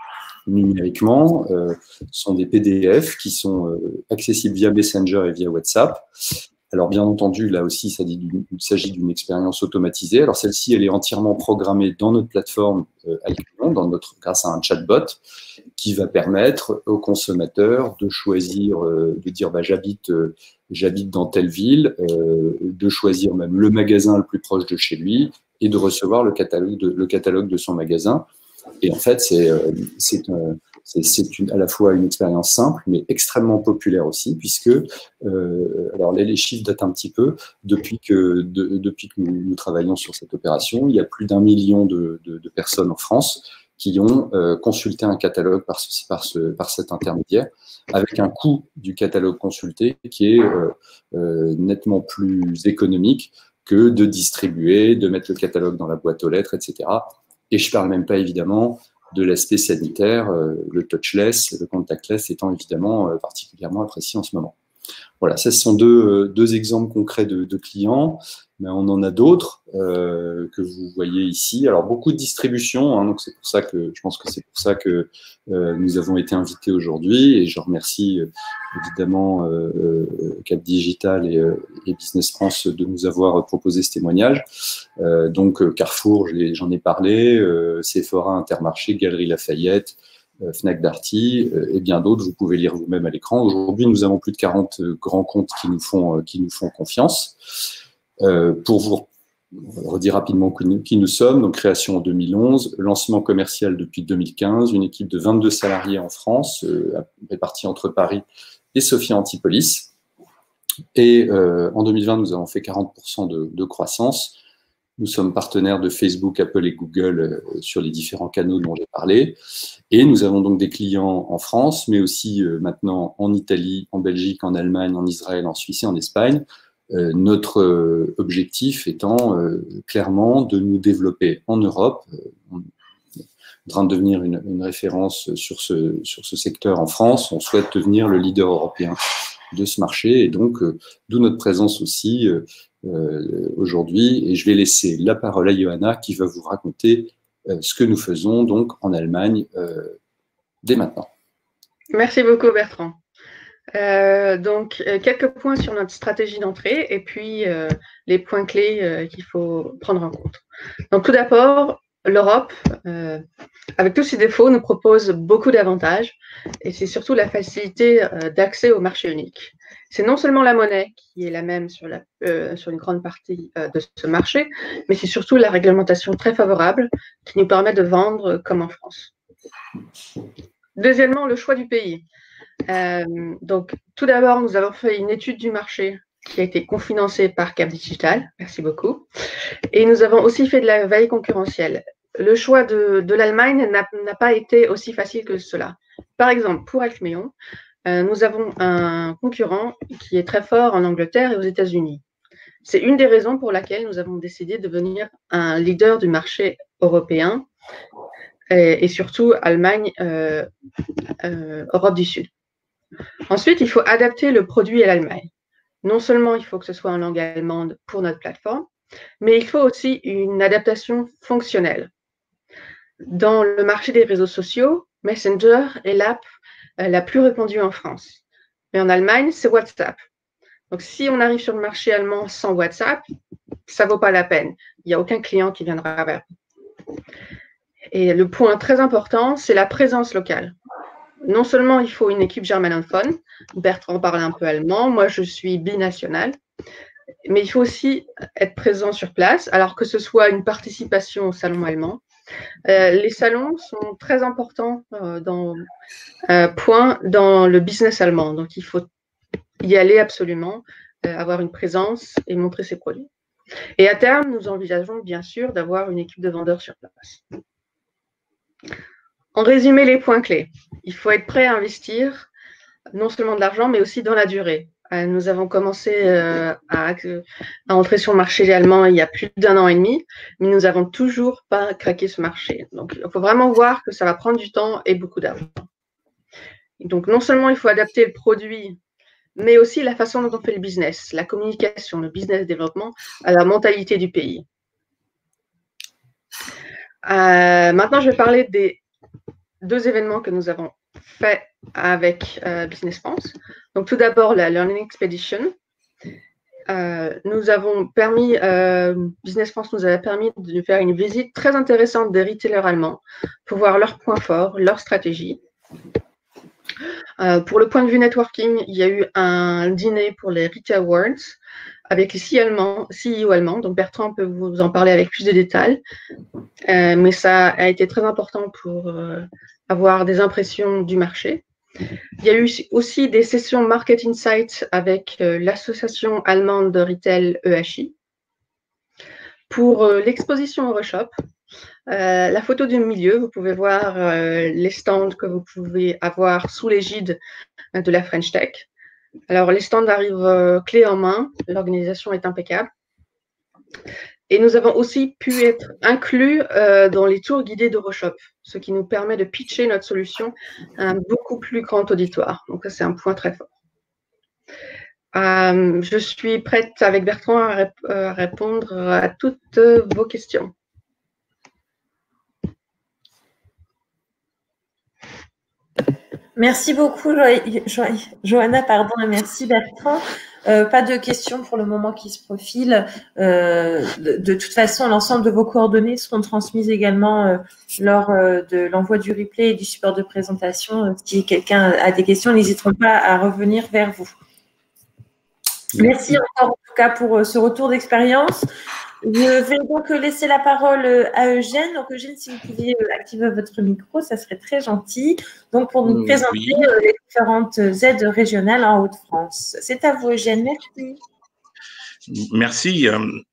[SPEAKER 4] numériquement euh, sont des P D F qui sont euh, accessibles via Messenger et via WhatsApp. Alors, bien entendu, là aussi, ça dit il s'agit d'une expérience automatisée. Alors, celle-ci, elle est entièrement programmée dans notre plateforme euh, Alcyon, dans notre, grâce à un chatbot qui va permettre aux consommateurs de choisir, euh, de dire bah, j'habite euh, j'habite dans telle ville, euh, de choisir même le magasin le plus proche de chez lui et de recevoir le catalogue de, le catalogue de son magasin. Et en fait, c'est euh, c'est euh, c'est une, à la fois une expérience simple, mais extrêmement populaire aussi, puisque, euh, alors là, les chiffres datent un petit peu, depuis que, de, depuis que nous, nous travaillons sur cette opération, il y a plus d'un million de, de, de personnes en France qui ont euh, consulté un catalogue par, ce, par, ce, par cet intermédiaire, avec un coût du catalogue consulté qui est euh, euh, nettement plus économique que de distribuer, de mettre le catalogue dans la boîte aux lettres, et cetera. Et je ne parle même pas évidemment de l'aspect sanitaire, euh, le touchless, le contactless étant évidemment euh, particulièrement apprécié en ce moment. Voilà, ça, ce sont deux, euh, deux exemples concrets de, de clients, mais on en a d'autres euh, que vous voyez ici. Alors, beaucoup de distribution, hein, donc c'est pour ça que je pense que c'est pour ça que euh, nous avons été invités aujourd'hui, et je remercie euh, évidemment euh, euh, Cap Digital et, euh, et Business France de nous avoir proposé ce témoignage. Euh, donc, euh, Carrefour, j'en ai parlé, euh, Sephora, Intermarché, Galeries Lafayette, euh, Fnac Darty euh, et bien d'autres. Vous pouvez lire vous-même à l'écran. Aujourd'hui, nous avons plus de quarante euh, grands comptes qui nous font, euh, qui nous font confiance. Euh, pour vous redire rapidement qui nous, qui nous sommes, donc création en deux mille onze, lancement commercial depuis deux mille quinze, une équipe de vingt-deux salariés en France, euh, répartie entre Paris et Sophia Antipolis. Et euh, en deux mille vingt, nous avons fait quarante pour cent de, de croissance. Nous sommes partenaires de Facebook, Apple et Google euh, sur les différents canaux dont j'ai parlé. Et nous avons donc des clients en France, mais aussi euh, maintenant en Italie, en Belgique, en Allemagne, en Israël, en Suisse et en Espagne. Euh, notre euh, objectif étant euh, clairement de nous développer en Europe. Euh, on est en train de devenir une, une référence sur ce, sur ce secteur en France. On souhaite devenir le leader européen de ce marché, et donc euh, d'où notre présence aussi euh, euh, aujourd'hui. Et je vais laisser la parole à Johanna qui va vous raconter euh, ce que nous faisons donc en Allemagne euh, dès maintenant.
[SPEAKER 5] Merci beaucoup Bertrand. Euh, donc, euh, quelques points sur notre stratégie d'entrée et puis euh, les points clés euh, qu'il faut prendre en compte. Donc, tout d'abord, l'Europe, euh, avec tous ses défauts, nous propose beaucoup d'avantages et c'est surtout la facilité euh, d'accès au marché unique. C'est non seulement la monnaie qui est la même sur, la, euh, sur une grande partie euh, de ce marché, mais c'est surtout la réglementation très favorable qui nous permet de vendre comme en France. Deuxièmement, le choix du pays. Euh, donc, tout d'abord, nous avons fait une étude du marché qui a été confinancée par Cap Digital. Merci beaucoup. Et nous avons aussi fait de la veille concurrentielle. Le choix de, de l'Allemagne n'a pas été aussi facile que cela. Par exemple, pour Alcyon, euh, nous avons un concurrent qui est très fort en Angleterre et aux États-Unis. C'est une des raisons pour laquelle nous avons décidé de devenir un leader du marché européen et, et surtout Allemagne, euh, euh, Europe du Sud. Ensuite, il faut adapter le produit à l'Allemagne. Non seulement il faut que ce soit en langue allemande pour notre plateforme, mais il faut aussi une adaptation fonctionnelle. Dans le marché des réseaux sociaux, Messenger est l'app la plus répandue en France. Mais en Allemagne, c'est WhatsApp. Donc, si on arrive sur le marché allemand sans WhatsApp, ça ne vaut pas la peine. Il n'y a aucun client qui viendra vers vous. Et le point très important, c'est la présence locale. Non seulement il faut une équipe germanophone, Bertrand parle un peu allemand, moi je suis binationale, mais il faut aussi être présent sur place, alors que ce soit une participation au salon allemand. Euh, les salons sont très importants euh, dans, euh, point dans le business allemand, donc il faut y aller absolument, euh, avoir une présence et montrer ses produits. Et à terme, nous envisageons bien sûr d'avoir une équipe de vendeurs sur place. En résumé, les points clés. Il faut être prêt à investir non seulement de l'argent, mais aussi dans la durée. Euh, nous avons commencé euh, à, à entrer sur le marché allemand il y a plus d'un an et demi, mais nous n'avons toujours pas craqué ce marché. Donc, il faut vraiment voir que ça va prendre du temps et beaucoup d'argent. Donc, non seulement il faut adapter le produit, mais aussi la façon dont on fait le business, la communication, le business développement à la mentalité du pays. Euh, maintenant, je vais parler des deux événements que nous avons faits avec euh, Business France. Donc, tout d'abord, la Learning Expedition. Euh, nous avons permis, euh, Business France nous avait permis de faire une visite très intéressante des retailers allemands pour voir leurs points forts, leurs stratégies. Euh, pour le point de vue networking, il y a eu un dîner pour les Retail Awards avec les C E O allemands. Donc Bertrand peut vous en parler avec plus de détails. Euh, mais ça a été très important pour euh, avoir des impressions du marché. Il y a eu aussi des sessions Market Insights avec euh, l'association allemande de retail E H I. Pour euh, l'exposition Euroshop, euh, la photo du milieu, vous pouvez voir euh, les stands que vous pouvez avoir sous l'égide de la French Tech. Alors, les stands arrivent euh, clés en main, l'organisation est impeccable. Et nous avons aussi pu être inclus euh, dans les tours guidés d'Euroshop, ce qui nous permet de pitcher notre solution à un beaucoup plus grand auditoire. Donc, ça, c'est un point très fort. Euh, je suis prête avec Bertrand à, rép à répondre à toutes vos questions.
[SPEAKER 1] Merci beaucoup, jo jo Johanna, pardon, et merci Bertrand. Euh, pas de questions pour le moment qui se profilent. Euh, de, de toute façon, l'ensemble de vos coordonnées seront transmises également euh, lors euh, de l'envoi du replay et du support de présentation. Si quelqu'un a des questions, n'hésiteront pas à revenir vers vous. Merci encore en tout cas pour ce retour d'expérience. Je vais donc laisser la parole à Eugène. Donc Eugène, si vous pouviez activer votre micro, ça serait très gentil. Donc pour nous présenter oui. les différentes aides régionales en Hauts-de-France. C'est à vous Eugène, merci.
[SPEAKER 6] Merci.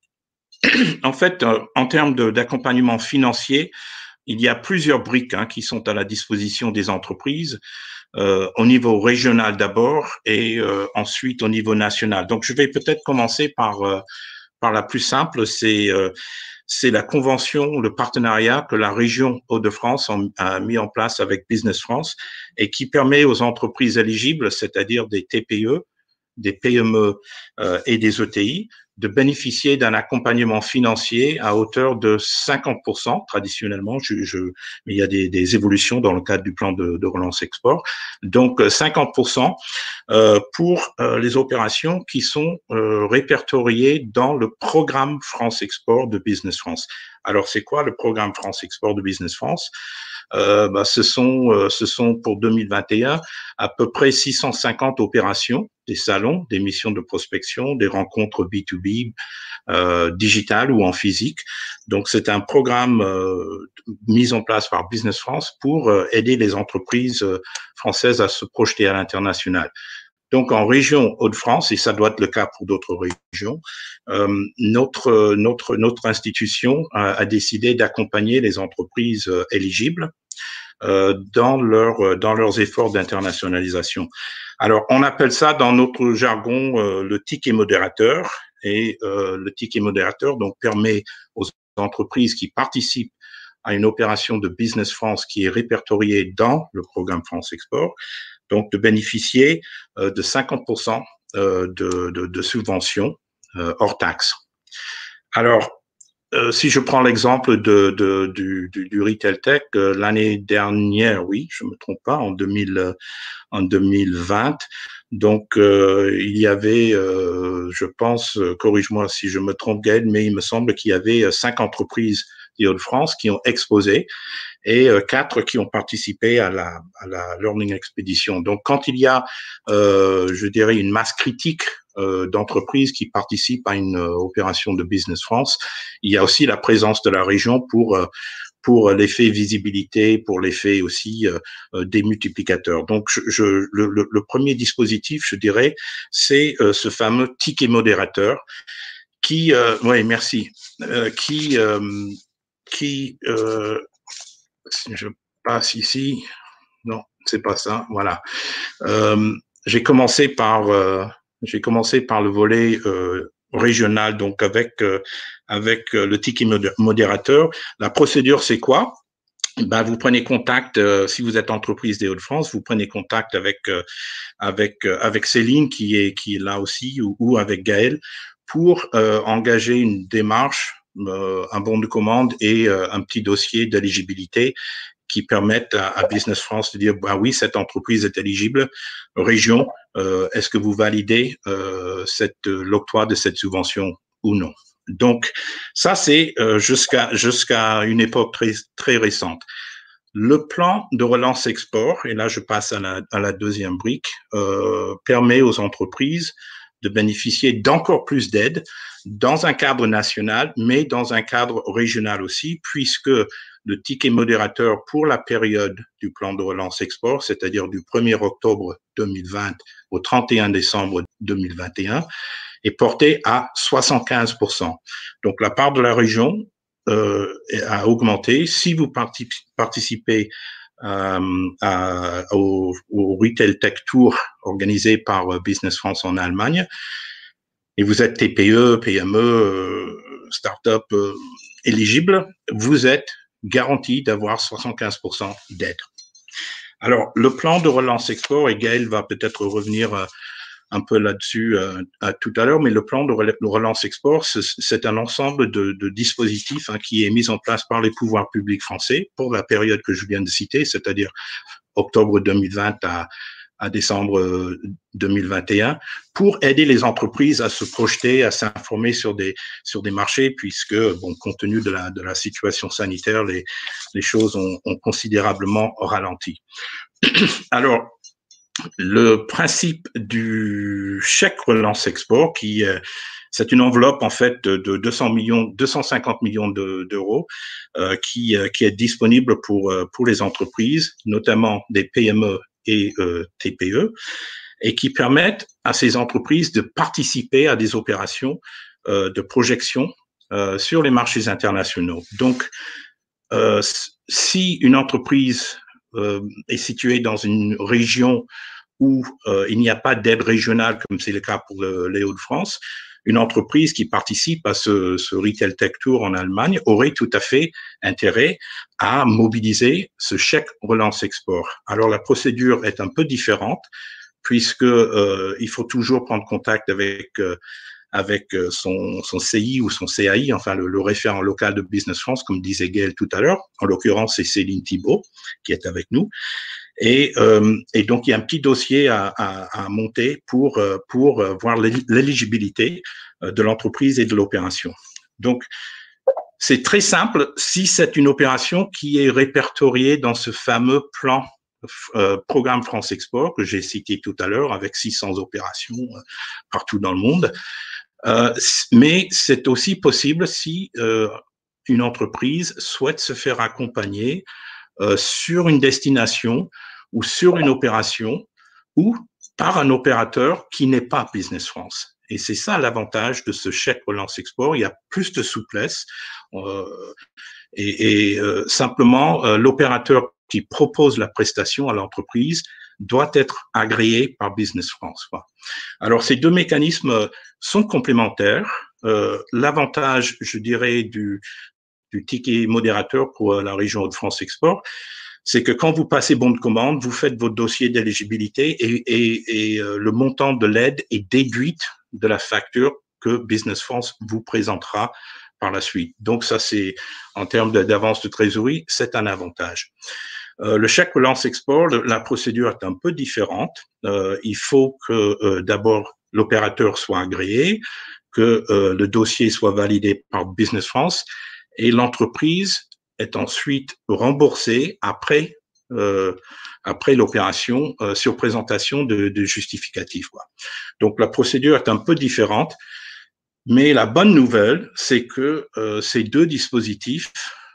[SPEAKER 6] En fait, en termes d'accompagnement financier, il y a plusieurs briques hein, qui sont à la disposition des entreprises. Euh, au niveau régional d'abord et euh, ensuite au niveau national. Donc, je vais peut-être commencer par euh, par la plus simple, c'est euh, c'est la convention, le partenariat que la région Hauts-de-France a mis en place avec Business France et qui permet aux entreprises éligibles, c'est-à-dire des T P E, des P M E euh, et des E T I, de bénéficier d'un accompagnement financier à hauteur de cinquante pour cent traditionnellement. Je, je, il y a des, des évolutions dans le cadre du plan de, de relance export. Donc, cinquante pour cent euh, pour euh, les opérations qui sont euh, répertoriées dans le programme France Export de Business France. Alors, c'est quoi le programme France Export de Business France? Euh, bah, ce sont, euh, ce sont pour deux mille vingt et un à peu près six cent cinquante opérations, des salons, des missions de prospection, des rencontres B deux B, euh, digitales ou en physique. Donc, c'est un programme euh, mis en place par Business France pour euh, aider les entreprises euh, françaises à se projeter à l'international. Donc, en région Hauts-de-France, et ça doit être le cas pour d'autres régions, euh, notre, notre, notre institution a, a décidé d'accompagner les entreprises euh, éligibles euh, dans, leur, dans leurs efforts d'internationalisation. Alors, on appelle ça dans notre jargon euh, le ticket modérateur. Et euh, le ticket modérateur donc, permet aux entreprises qui participent à une opération de Business France qui est répertoriée dans le programme France Export, donc de bénéficier euh, de cinquante pour cent euh, de, de, de subventions euh, hors taxes. Alors, euh, si je prends l'exemple de, de, du, du, du Retail Tech, euh, l'année dernière, oui, je me trompe pas, en, deux mille, en deux mille vingt, donc euh, il y avait, euh, je pense, euh, corrige-moi si je me trompe Gaël, mais il me semble qu'il y avait cinq entreprises des Hauts-de-France qui ont exposé et euh, quatre qui ont participé à la, à la Learning Expedition. Donc, quand il y a, euh, je dirais, une masse critique euh, d'entreprises qui participent à une euh, opération de Business France, il y a aussi la présence de la région pour euh, pour l'effet visibilité, pour l'effet aussi euh, des multiplicateurs. Donc, je, je, le, le, le premier dispositif, je dirais, c'est euh, ce fameux ticket modérateur qui, euh, oui, merci, euh, qui euh, qui euh, je passe ici. Non, c'est pas ça. Voilà. Euh, j'ai commencé par, euh, j'ai commencé par le volet euh, régional, donc avec euh, avec euh, le ticket modérateur. La procédure, c'est quoi? Ben, vous prenez contact euh, si vous êtes entreprise des Hauts-de-France, vous prenez contact avec euh, avec euh, avec Céline qui est qui est là aussi ou, ou avec Gaël pour euh, engager une démarche. Euh, un bon de commande et euh, un petit dossier d'éligibilité qui permettent à, à Business France de dire, bah oui, cette entreprise est éligible. Région, euh, est-ce que vous validez euh, cette l'octroi de cette subvention ou non? Donc, ça, c'est euh, jusqu'à jusqu'à une époque très, très récente. Le plan de relance export, et là, je passe à la, à la deuxième brique, euh, permet aux entreprises de bénéficier d'encore plus d'aide dans un cadre national, mais dans un cadre régional aussi, puisque le ticket modérateur pour la période du plan de relance export, c'est-à-dire du premier octobre deux mille vingt au trente et un décembre deux mille vingt et un, est porté à soixante-quinze pour cent. Donc, la part de la région euh, a augmenté. Si vous participez euh, à, au, au Retail Tech Tour organisé par Business France en Allemagne, et vous êtes T P E, P M E, euh, start-up euh, éligible, vous êtes garanti d'avoir soixante-quinze pour cent d'aide. Alors, le plan de relance export, et Gaël va peut-être revenir euh, un peu là-dessus euh, tout à l'heure, mais le plan de relance export, c'est un ensemble de, de dispositifs hein, qui est mis en place par les pouvoirs publics français pour la période que je viens de citer, c'est-à-dire octobre deux mille vingt à, à décembre deux mille vingt et un, pour aider les entreprises à se projeter, à s'informer sur des sur des marchés, puisque, bon, compte tenu de la de la situation sanitaire, les les choses ont, ont considérablement ralenti. Alors, le principe du chèque relance export, qui euh, c'est une enveloppe en fait de deux cents millions, deux cent cinquante millions d'euros, euh, qui euh, qui est disponible pour euh, pour les entreprises, notamment des P M E et euh, T P E, et qui permettent à ces entreprises de participer à des opérations euh, de projection euh, sur les marchés internationaux. Donc, euh, si une entreprise euh, est située dans une région où euh, il n'y a pas d'aide régionale, comme c'est le cas pour le, les Hauts-de-France, une entreprise qui participe à ce, ce Retail Tech Tour en Allemagne aurait tout à fait intérêt à mobiliser ce chèque relance export. Alors, la procédure est un peu différente, puisque euh, il faut toujours prendre contact avec euh, avec son, son C I ou son C A I, enfin le, le référent local de Business France, comme disait Gaël tout à l'heure. En l'occurrence, c'est Céline Thibault qui est avec nous. Et, euh, et donc, il y a un petit dossier à, à, à monter pour, pour voir l'éligibilité de l'entreprise et de l'opération. Donc, c'est très simple si c'est une opération qui est répertoriée dans ce fameux plan euh, Programme France Export que j'ai cité tout à l'heure, avec six cents opérations euh, partout dans le monde. Euh, mais c'est aussi possible si euh, une entreprise souhaite se faire accompagner Euh, sur une destination ou sur une opération ou par un opérateur qui n'est pas Business France. Et c'est ça l'avantage de ce chèque relance export. Il y a plus de souplesse euh, et, et euh, simplement euh, l'opérateur qui propose la prestation à l'entreprise doit être agréé par Business France, quoi. Alors, ces deux mécanismes sont complémentaires. Euh, l'avantage, je dirais, du du ticket modérateur pour la région Hauts-de-France Export, c'est que quand vous passez bon de commande, vous faites votre dossier d'éligibilité et, et, et euh, le montant de l'aide est déduite de la facture que Business France vous présentera par la suite. Donc ça, c'est en termes d'avance de trésorerie, c'est un avantage. Euh, le chèque relance export, le, la procédure est un peu différente. Euh, il faut que euh, d'abord l'opérateur soit agréé, que euh, le dossier soit validé par Business France, et l'entreprise est ensuite remboursée après euh, après l'opération euh, sur présentation de, de justificatifs, quoi. Donc la procédure est un peu différente, mais la bonne nouvelle, c'est que euh, ces deux dispositifs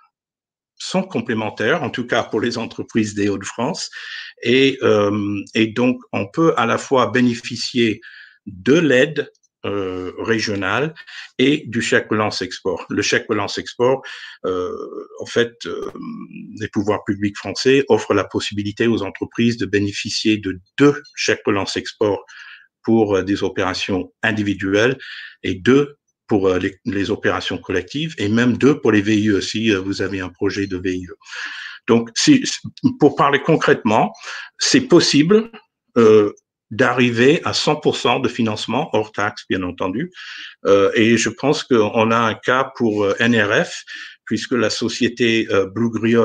[SPEAKER 6] sont complémentaires, en tout cas pour les entreprises des Hauts-de-France, et euh, et donc on peut à la fois bénéficier de l'aide Euh, régional et du chèque relance export. Le chèque relance export, euh, en fait, euh, les pouvoirs publics français offrent la possibilité aux entreprises de bénéficier de deux chèques relance export pour euh, des opérations individuelles et deux pour euh, les, les opérations collectives et même deux pour les V I E si euh, vous avez un projet de V I E. Donc, si, pour parler concrètement, c'est possible euh, d'arriver à cent pour cent de financement, hors taxe, bien entendu. Euh, et je pense qu'on a un cas pour euh, N R F, puisque la société euh, Blue Griot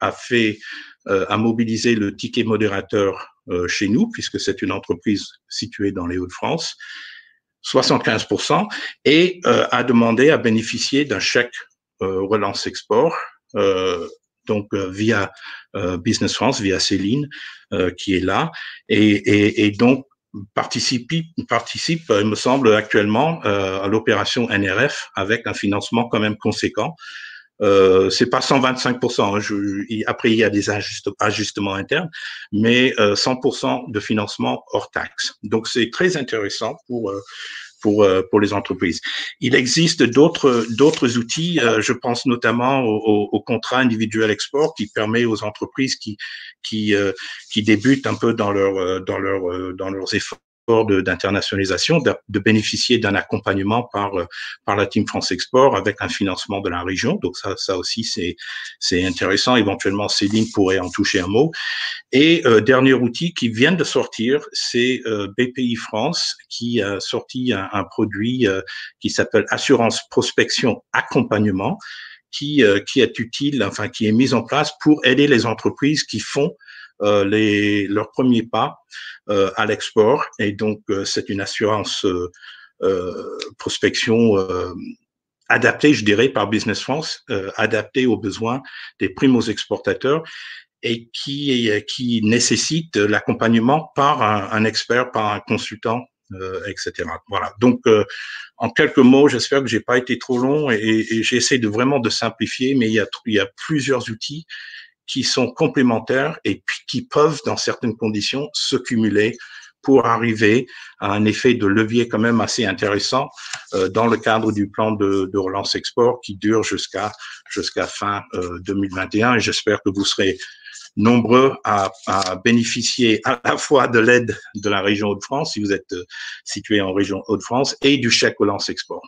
[SPEAKER 6] a fait, euh, a mobilisé le ticket modérateur euh, chez nous, puisque c'est une entreprise située dans les Hauts-de-France, soixante-quinze pour cent, et euh, a demandé à bénéficier d'un chèque euh, relance export, euh, donc euh, via euh, Business France, via Céline, euh, qui est là, et, et, et donc participe, participe, il me semble, actuellement euh, à l'opération N R F avec un financement quand même conséquent. Euh, c'est pas cent vingt-cinq pour cent, hein, je, après il y a des ajustements, ajustements internes, mais euh, cent pour cent de financement hors taxe. Donc c'est très intéressant pour euh, pour euh, pour les entreprises. Il existe d'autres d'autres outils, euh, je pense notamment au, au, au contrat individuel export qui permet aux entreprises qui qui euh, qui débutent un peu dans leur dans leur dans leurs efforts d'internationalisation, de, de bénéficier d'un accompagnement par par la Team France Export avec un financement de la région. Donc ça, ça aussi c'est c'est intéressant. Éventuellement, Céline pourrait en toucher un mot. Et euh, dernier outil qui vient de sortir, c'est euh, B P I France qui a sorti un, un produit euh, qui s'appelle Assurance Prospection Accompagnement, qui euh, qui est utile, enfin qui est mis en place pour aider les entreprises qui font Euh, les, leurs premiers pas euh, à l'export. Et donc, euh, c'est une assurance euh, euh, prospection euh, adaptée, je dirais, par Business France, euh, adaptée aux besoins des primos exportateurs et qui, qui nécessite l'accompagnement par un, un expert, par un consultant, euh, et cetera. Voilà. Donc, euh, en quelques mots, j'espère que j'ai pas été trop long et, et j'essaie de vraiment de simplifier, mais il y a, il y a plusieurs outils qui sont complémentaires et puis qui peuvent, dans certaines conditions, se cumuler pour arriver à un effet de levier quand même assez intéressant euh, dans le cadre du plan de, de relance export qui dure jusqu'à jusqu'à fin euh, deux mille vingt et un. Et j'espère que vous serez nombreux à, à bénéficier à la fois de l'aide de la région Hauts-de-France, si vous êtes euh, situé en région Hauts-de-France, et du chèque relance export.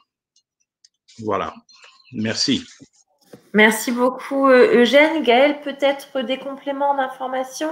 [SPEAKER 6] Voilà. Merci.
[SPEAKER 1] Merci beaucoup, Eugène. Gaëlle, peut-être des compléments d'information?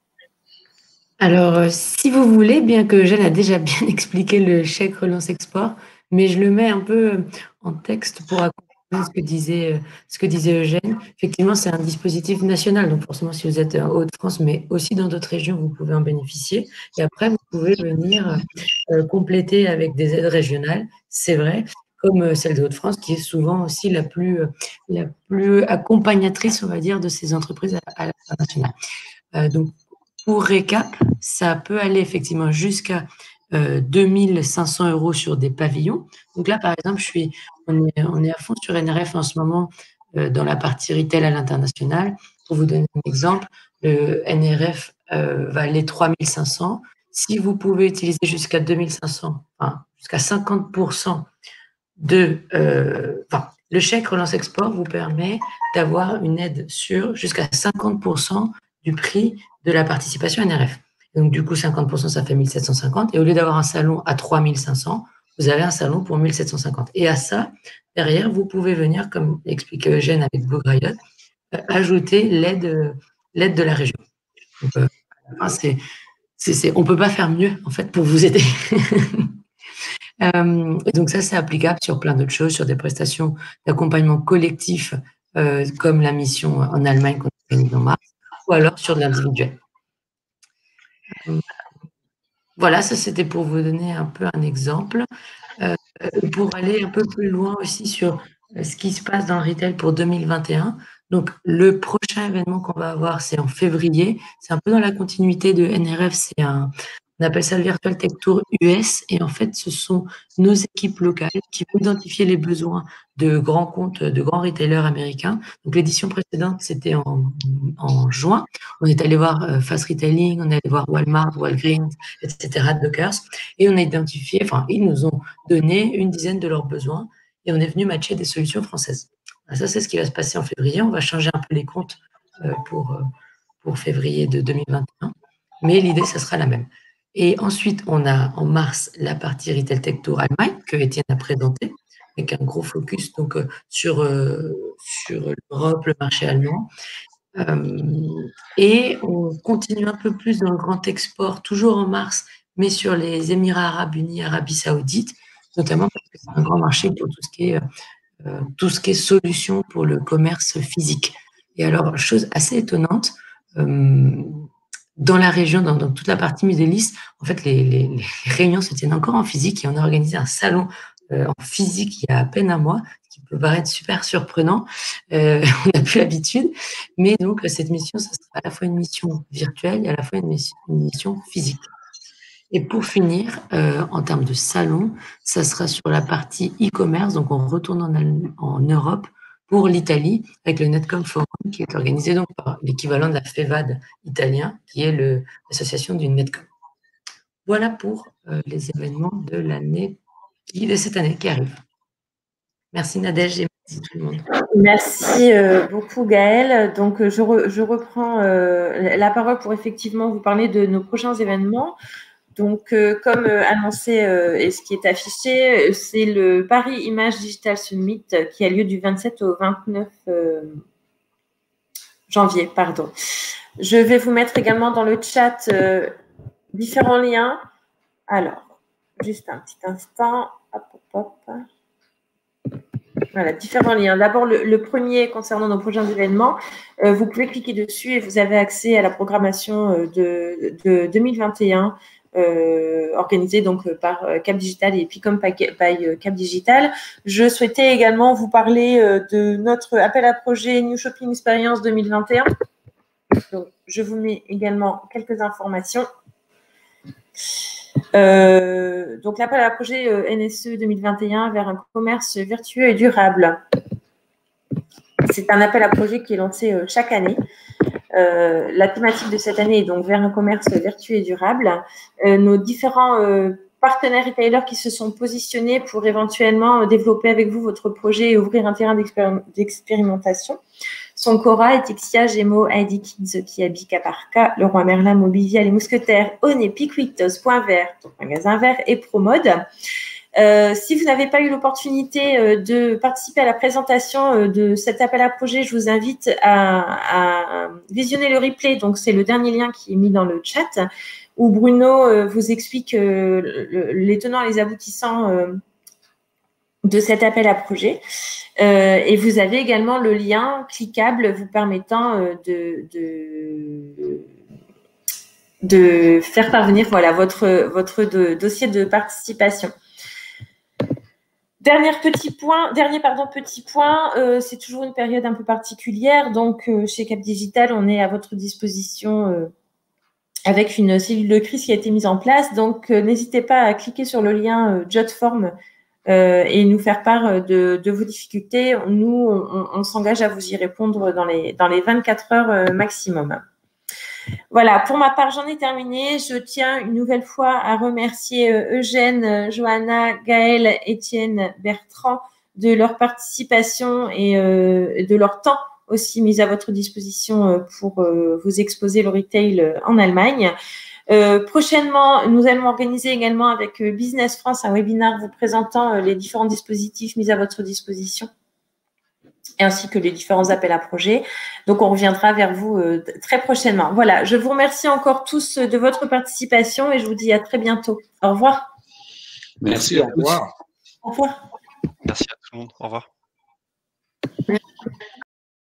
[SPEAKER 2] Alors, euh, si vous voulez, bien que Eugène a déjà bien expliqué le chèque relance export, mais je le mets un peu en texte pour accompagner ce que disait, ce que disait Eugène. Effectivement, c'est un dispositif national, donc forcément, si vous êtes en Hauts-de-France, mais aussi dans d'autres régions, vous pouvez en bénéficier. Et après, vous pouvez venir euh, compléter avec des aides régionales, c'est vrai, comme celle de Hauts-de-France, qui est souvent aussi la plus, la plus accompagnatrice, on va dire, de ces entreprises à, à l'international. Euh, donc, pour récap, ça peut aller effectivement jusqu'à euh, deux mille cinq cents euros sur des pavillons. Donc là, par exemple, je suis, on, est, on est à fond sur N R F en ce moment euh, dans la partie retail à l'international. Pour vous donner un exemple, le N R F euh, va aller trois mille cinq cents. Si vous pouvez utiliser jusqu'à deux mille cinq cents, enfin, jusqu'à cinquante pour cent de, euh, enfin, le chèque relance export vous permet d'avoir une aide sur jusqu'à cinquante pour cent du prix de la participation N R F. Donc, du coup, cinquante pour cent, ça fait mille sept cent cinquante. Et au lieu d'avoir un salon à trois mille cinq cents, vous avez un salon pour mille sept cent cinquante. Et à ça, derrière, vous pouvez venir, comme l'expliquait Eugène avec Blue Grayot, euh, ajouter l'aide, l'aide de la région. Donc, euh, c'est, c'est, c'est, on ne peut pas faire mieux, en fait, pour vous aider. Euh, et donc ça, c'est applicable sur plein d'autres choses, sur des prestations d'accompagnement collectif, euh, comme la mission en Allemagne qu'on organise en mars, ou alors sur de l'individuel. Euh, voilà, ça c'était pour vous donner un peu un exemple. Euh, pour aller un peu plus loin aussi sur ce qui se passe dans le retail pour deux mille vingt et un. Donc, le prochain événement qu'on va avoir, c'est en février. C'est un peu dans la continuité de N R F, c'est un... On appelle ça le Virtual Tech Tour U S. Et en fait, ce sont nos équipes locales qui vont identifier les besoins de grands comptes, de grands retailers américains. Donc, l'édition précédente, c'était en, en juin. On est allé voir euh, Fast Retailing, on est allé voir Walmart, Walgreens, et cetera, Dockers. Et on a identifié, enfin, ils nous ont donné une dizaine de leurs besoins et on est venu matcher des solutions françaises. Ça, c'est ce qui va se passer en février. On va changer un peu les comptes euh, pour, euh, pour février de deux mille vingt et un. Mais l'idée, ça sera la même. Et ensuite, on a en mars la partie Retail Tech Tour Allemagne que Étienne a présentée, avec un gros focus donc, euh, sur, euh, sur l'Europe, le marché allemand. Euh, et on continue un peu plus dans le grand export, toujours en mars, mais sur les Émirats arabes unis, Arabie saoudite, notamment parce que c'est un grand marché pour tout ce qui est, euh, tout ce qui est solution pour le commerce physique. Et alors, chose assez étonnante, euh, dans la région, dans, dans toute la partie Middle East, en fait, les, les, les réunions se tiennent encore en physique et on a organisé un salon euh, en physique il y a à peine un mois, qui peut paraître super surprenant. Euh, on n'a plus l'habitude, mais donc cette mission, ça sera à la fois une mission virtuelle et à la fois une mission, une mission physique. Et pour finir, euh, en termes de salon, ça sera sur la partie e-commerce, donc on retourne en, en Europe pour l'Italie avec le Netcom Forum qui est organisé donc par l'équivalent de la FEVAD italien, qui est l'association du Netcom. Voilà pour euh, les événements de l'année, de cette année qui arrive. Merci Nadège et merci tout le monde.
[SPEAKER 1] Merci euh, beaucoup Gaëlle. Donc je, re, je reprends euh, la parole pour effectivement vous parler de nos prochains événements. Donc, euh, comme euh, annoncé euh, et ce qui est affiché, c'est le Paris Image Digital Summit euh, qui a lieu du vingt-sept au vingt-neuf euh, janvier. Pardon. Je vais vous mettre également dans le chat euh, différents liens. Alors, juste un petit instant. Hop, hop, hop. Voilà, différents liens. D'abord, le, le premier concernant nos prochains événements. Euh, vous pouvez cliquer dessus et vous avez accès à la programmation de, de deux mille vingt et un. Euh, organisé donc par euh, Cap Digital et Picom by euh, Cap Digital. Je souhaitais également vous parler euh, de notre appel à projet New Shopping Experience deux mille vingt et un. Donc, je vous mets également quelques informations. Euh, donc, l'appel à projet euh, N S E deux mille vingt et un vers un commerce vertueux et durable. C'est un appel à projet qui est lancé euh, chaque année. Euh, la thématique de cette année est donc vers un commerce vertueux et durable. Euh, nos différents euh, partenaires retailers qui se sont positionnés pour éventuellement euh, développer avec vous votre projet et ouvrir un terrain d'expérimentation sont Cora, Etixia, Gémeaux, I D Kids, Kiabi, Caparca, Leroy Merlin, Mobilia, Les Mousquetaires, Oné, Piquitos, Point Vert, Magasin Vert et Promode. Euh, si vous n'avez pas eu l'opportunité euh, de participer à la présentation euh, de cet appel à projet, je vous invite à, à visionner le replay. Donc, c'est le dernier lien qui est mis dans le chat où Bruno euh, vous explique euh, le, les tenants et les aboutissants euh, de cet appel à projet. Euh, et vous avez également le lien cliquable vous permettant euh, de, de, de faire parvenir voilà, votre, votre de, dossier de participation. Dernier petit point, dernier pardon, petit point, euh, c'est toujours une période un peu particulière. Donc, euh, chez Cap Digital, on est à votre disposition euh, avec une cellule de crise qui a été mise en place. Donc, euh, n'hésitez pas à cliquer sur le lien euh, Jotform euh, et nous faire part de, de vos difficultés. Nous, on, on s'engage à vous y répondre dans les, dans les vingt-quatre heures euh, maximum. Voilà, pour ma part, j'en ai terminé. Je tiens une nouvelle fois à remercier Eugène, Johanna, Gaëlle, Étienne, Bertrand de leur participation et euh, de leur temps aussi mis à votre disposition pour euh, vous exposer le retail en Allemagne. Euh, prochainement, nous allons organiser également avec Business France un webinaire vous présentant les différents dispositifs mis à votre disposition, ainsi que les différents appels à projets. Donc, on reviendra vers vous euh, très prochainement. Voilà, je vous remercie encore tous de votre participation et je vous dis à très bientôt. Au revoir.
[SPEAKER 4] Merci, au revoir.
[SPEAKER 1] Au revoir.
[SPEAKER 3] Merci à tout le monde. Au revoir.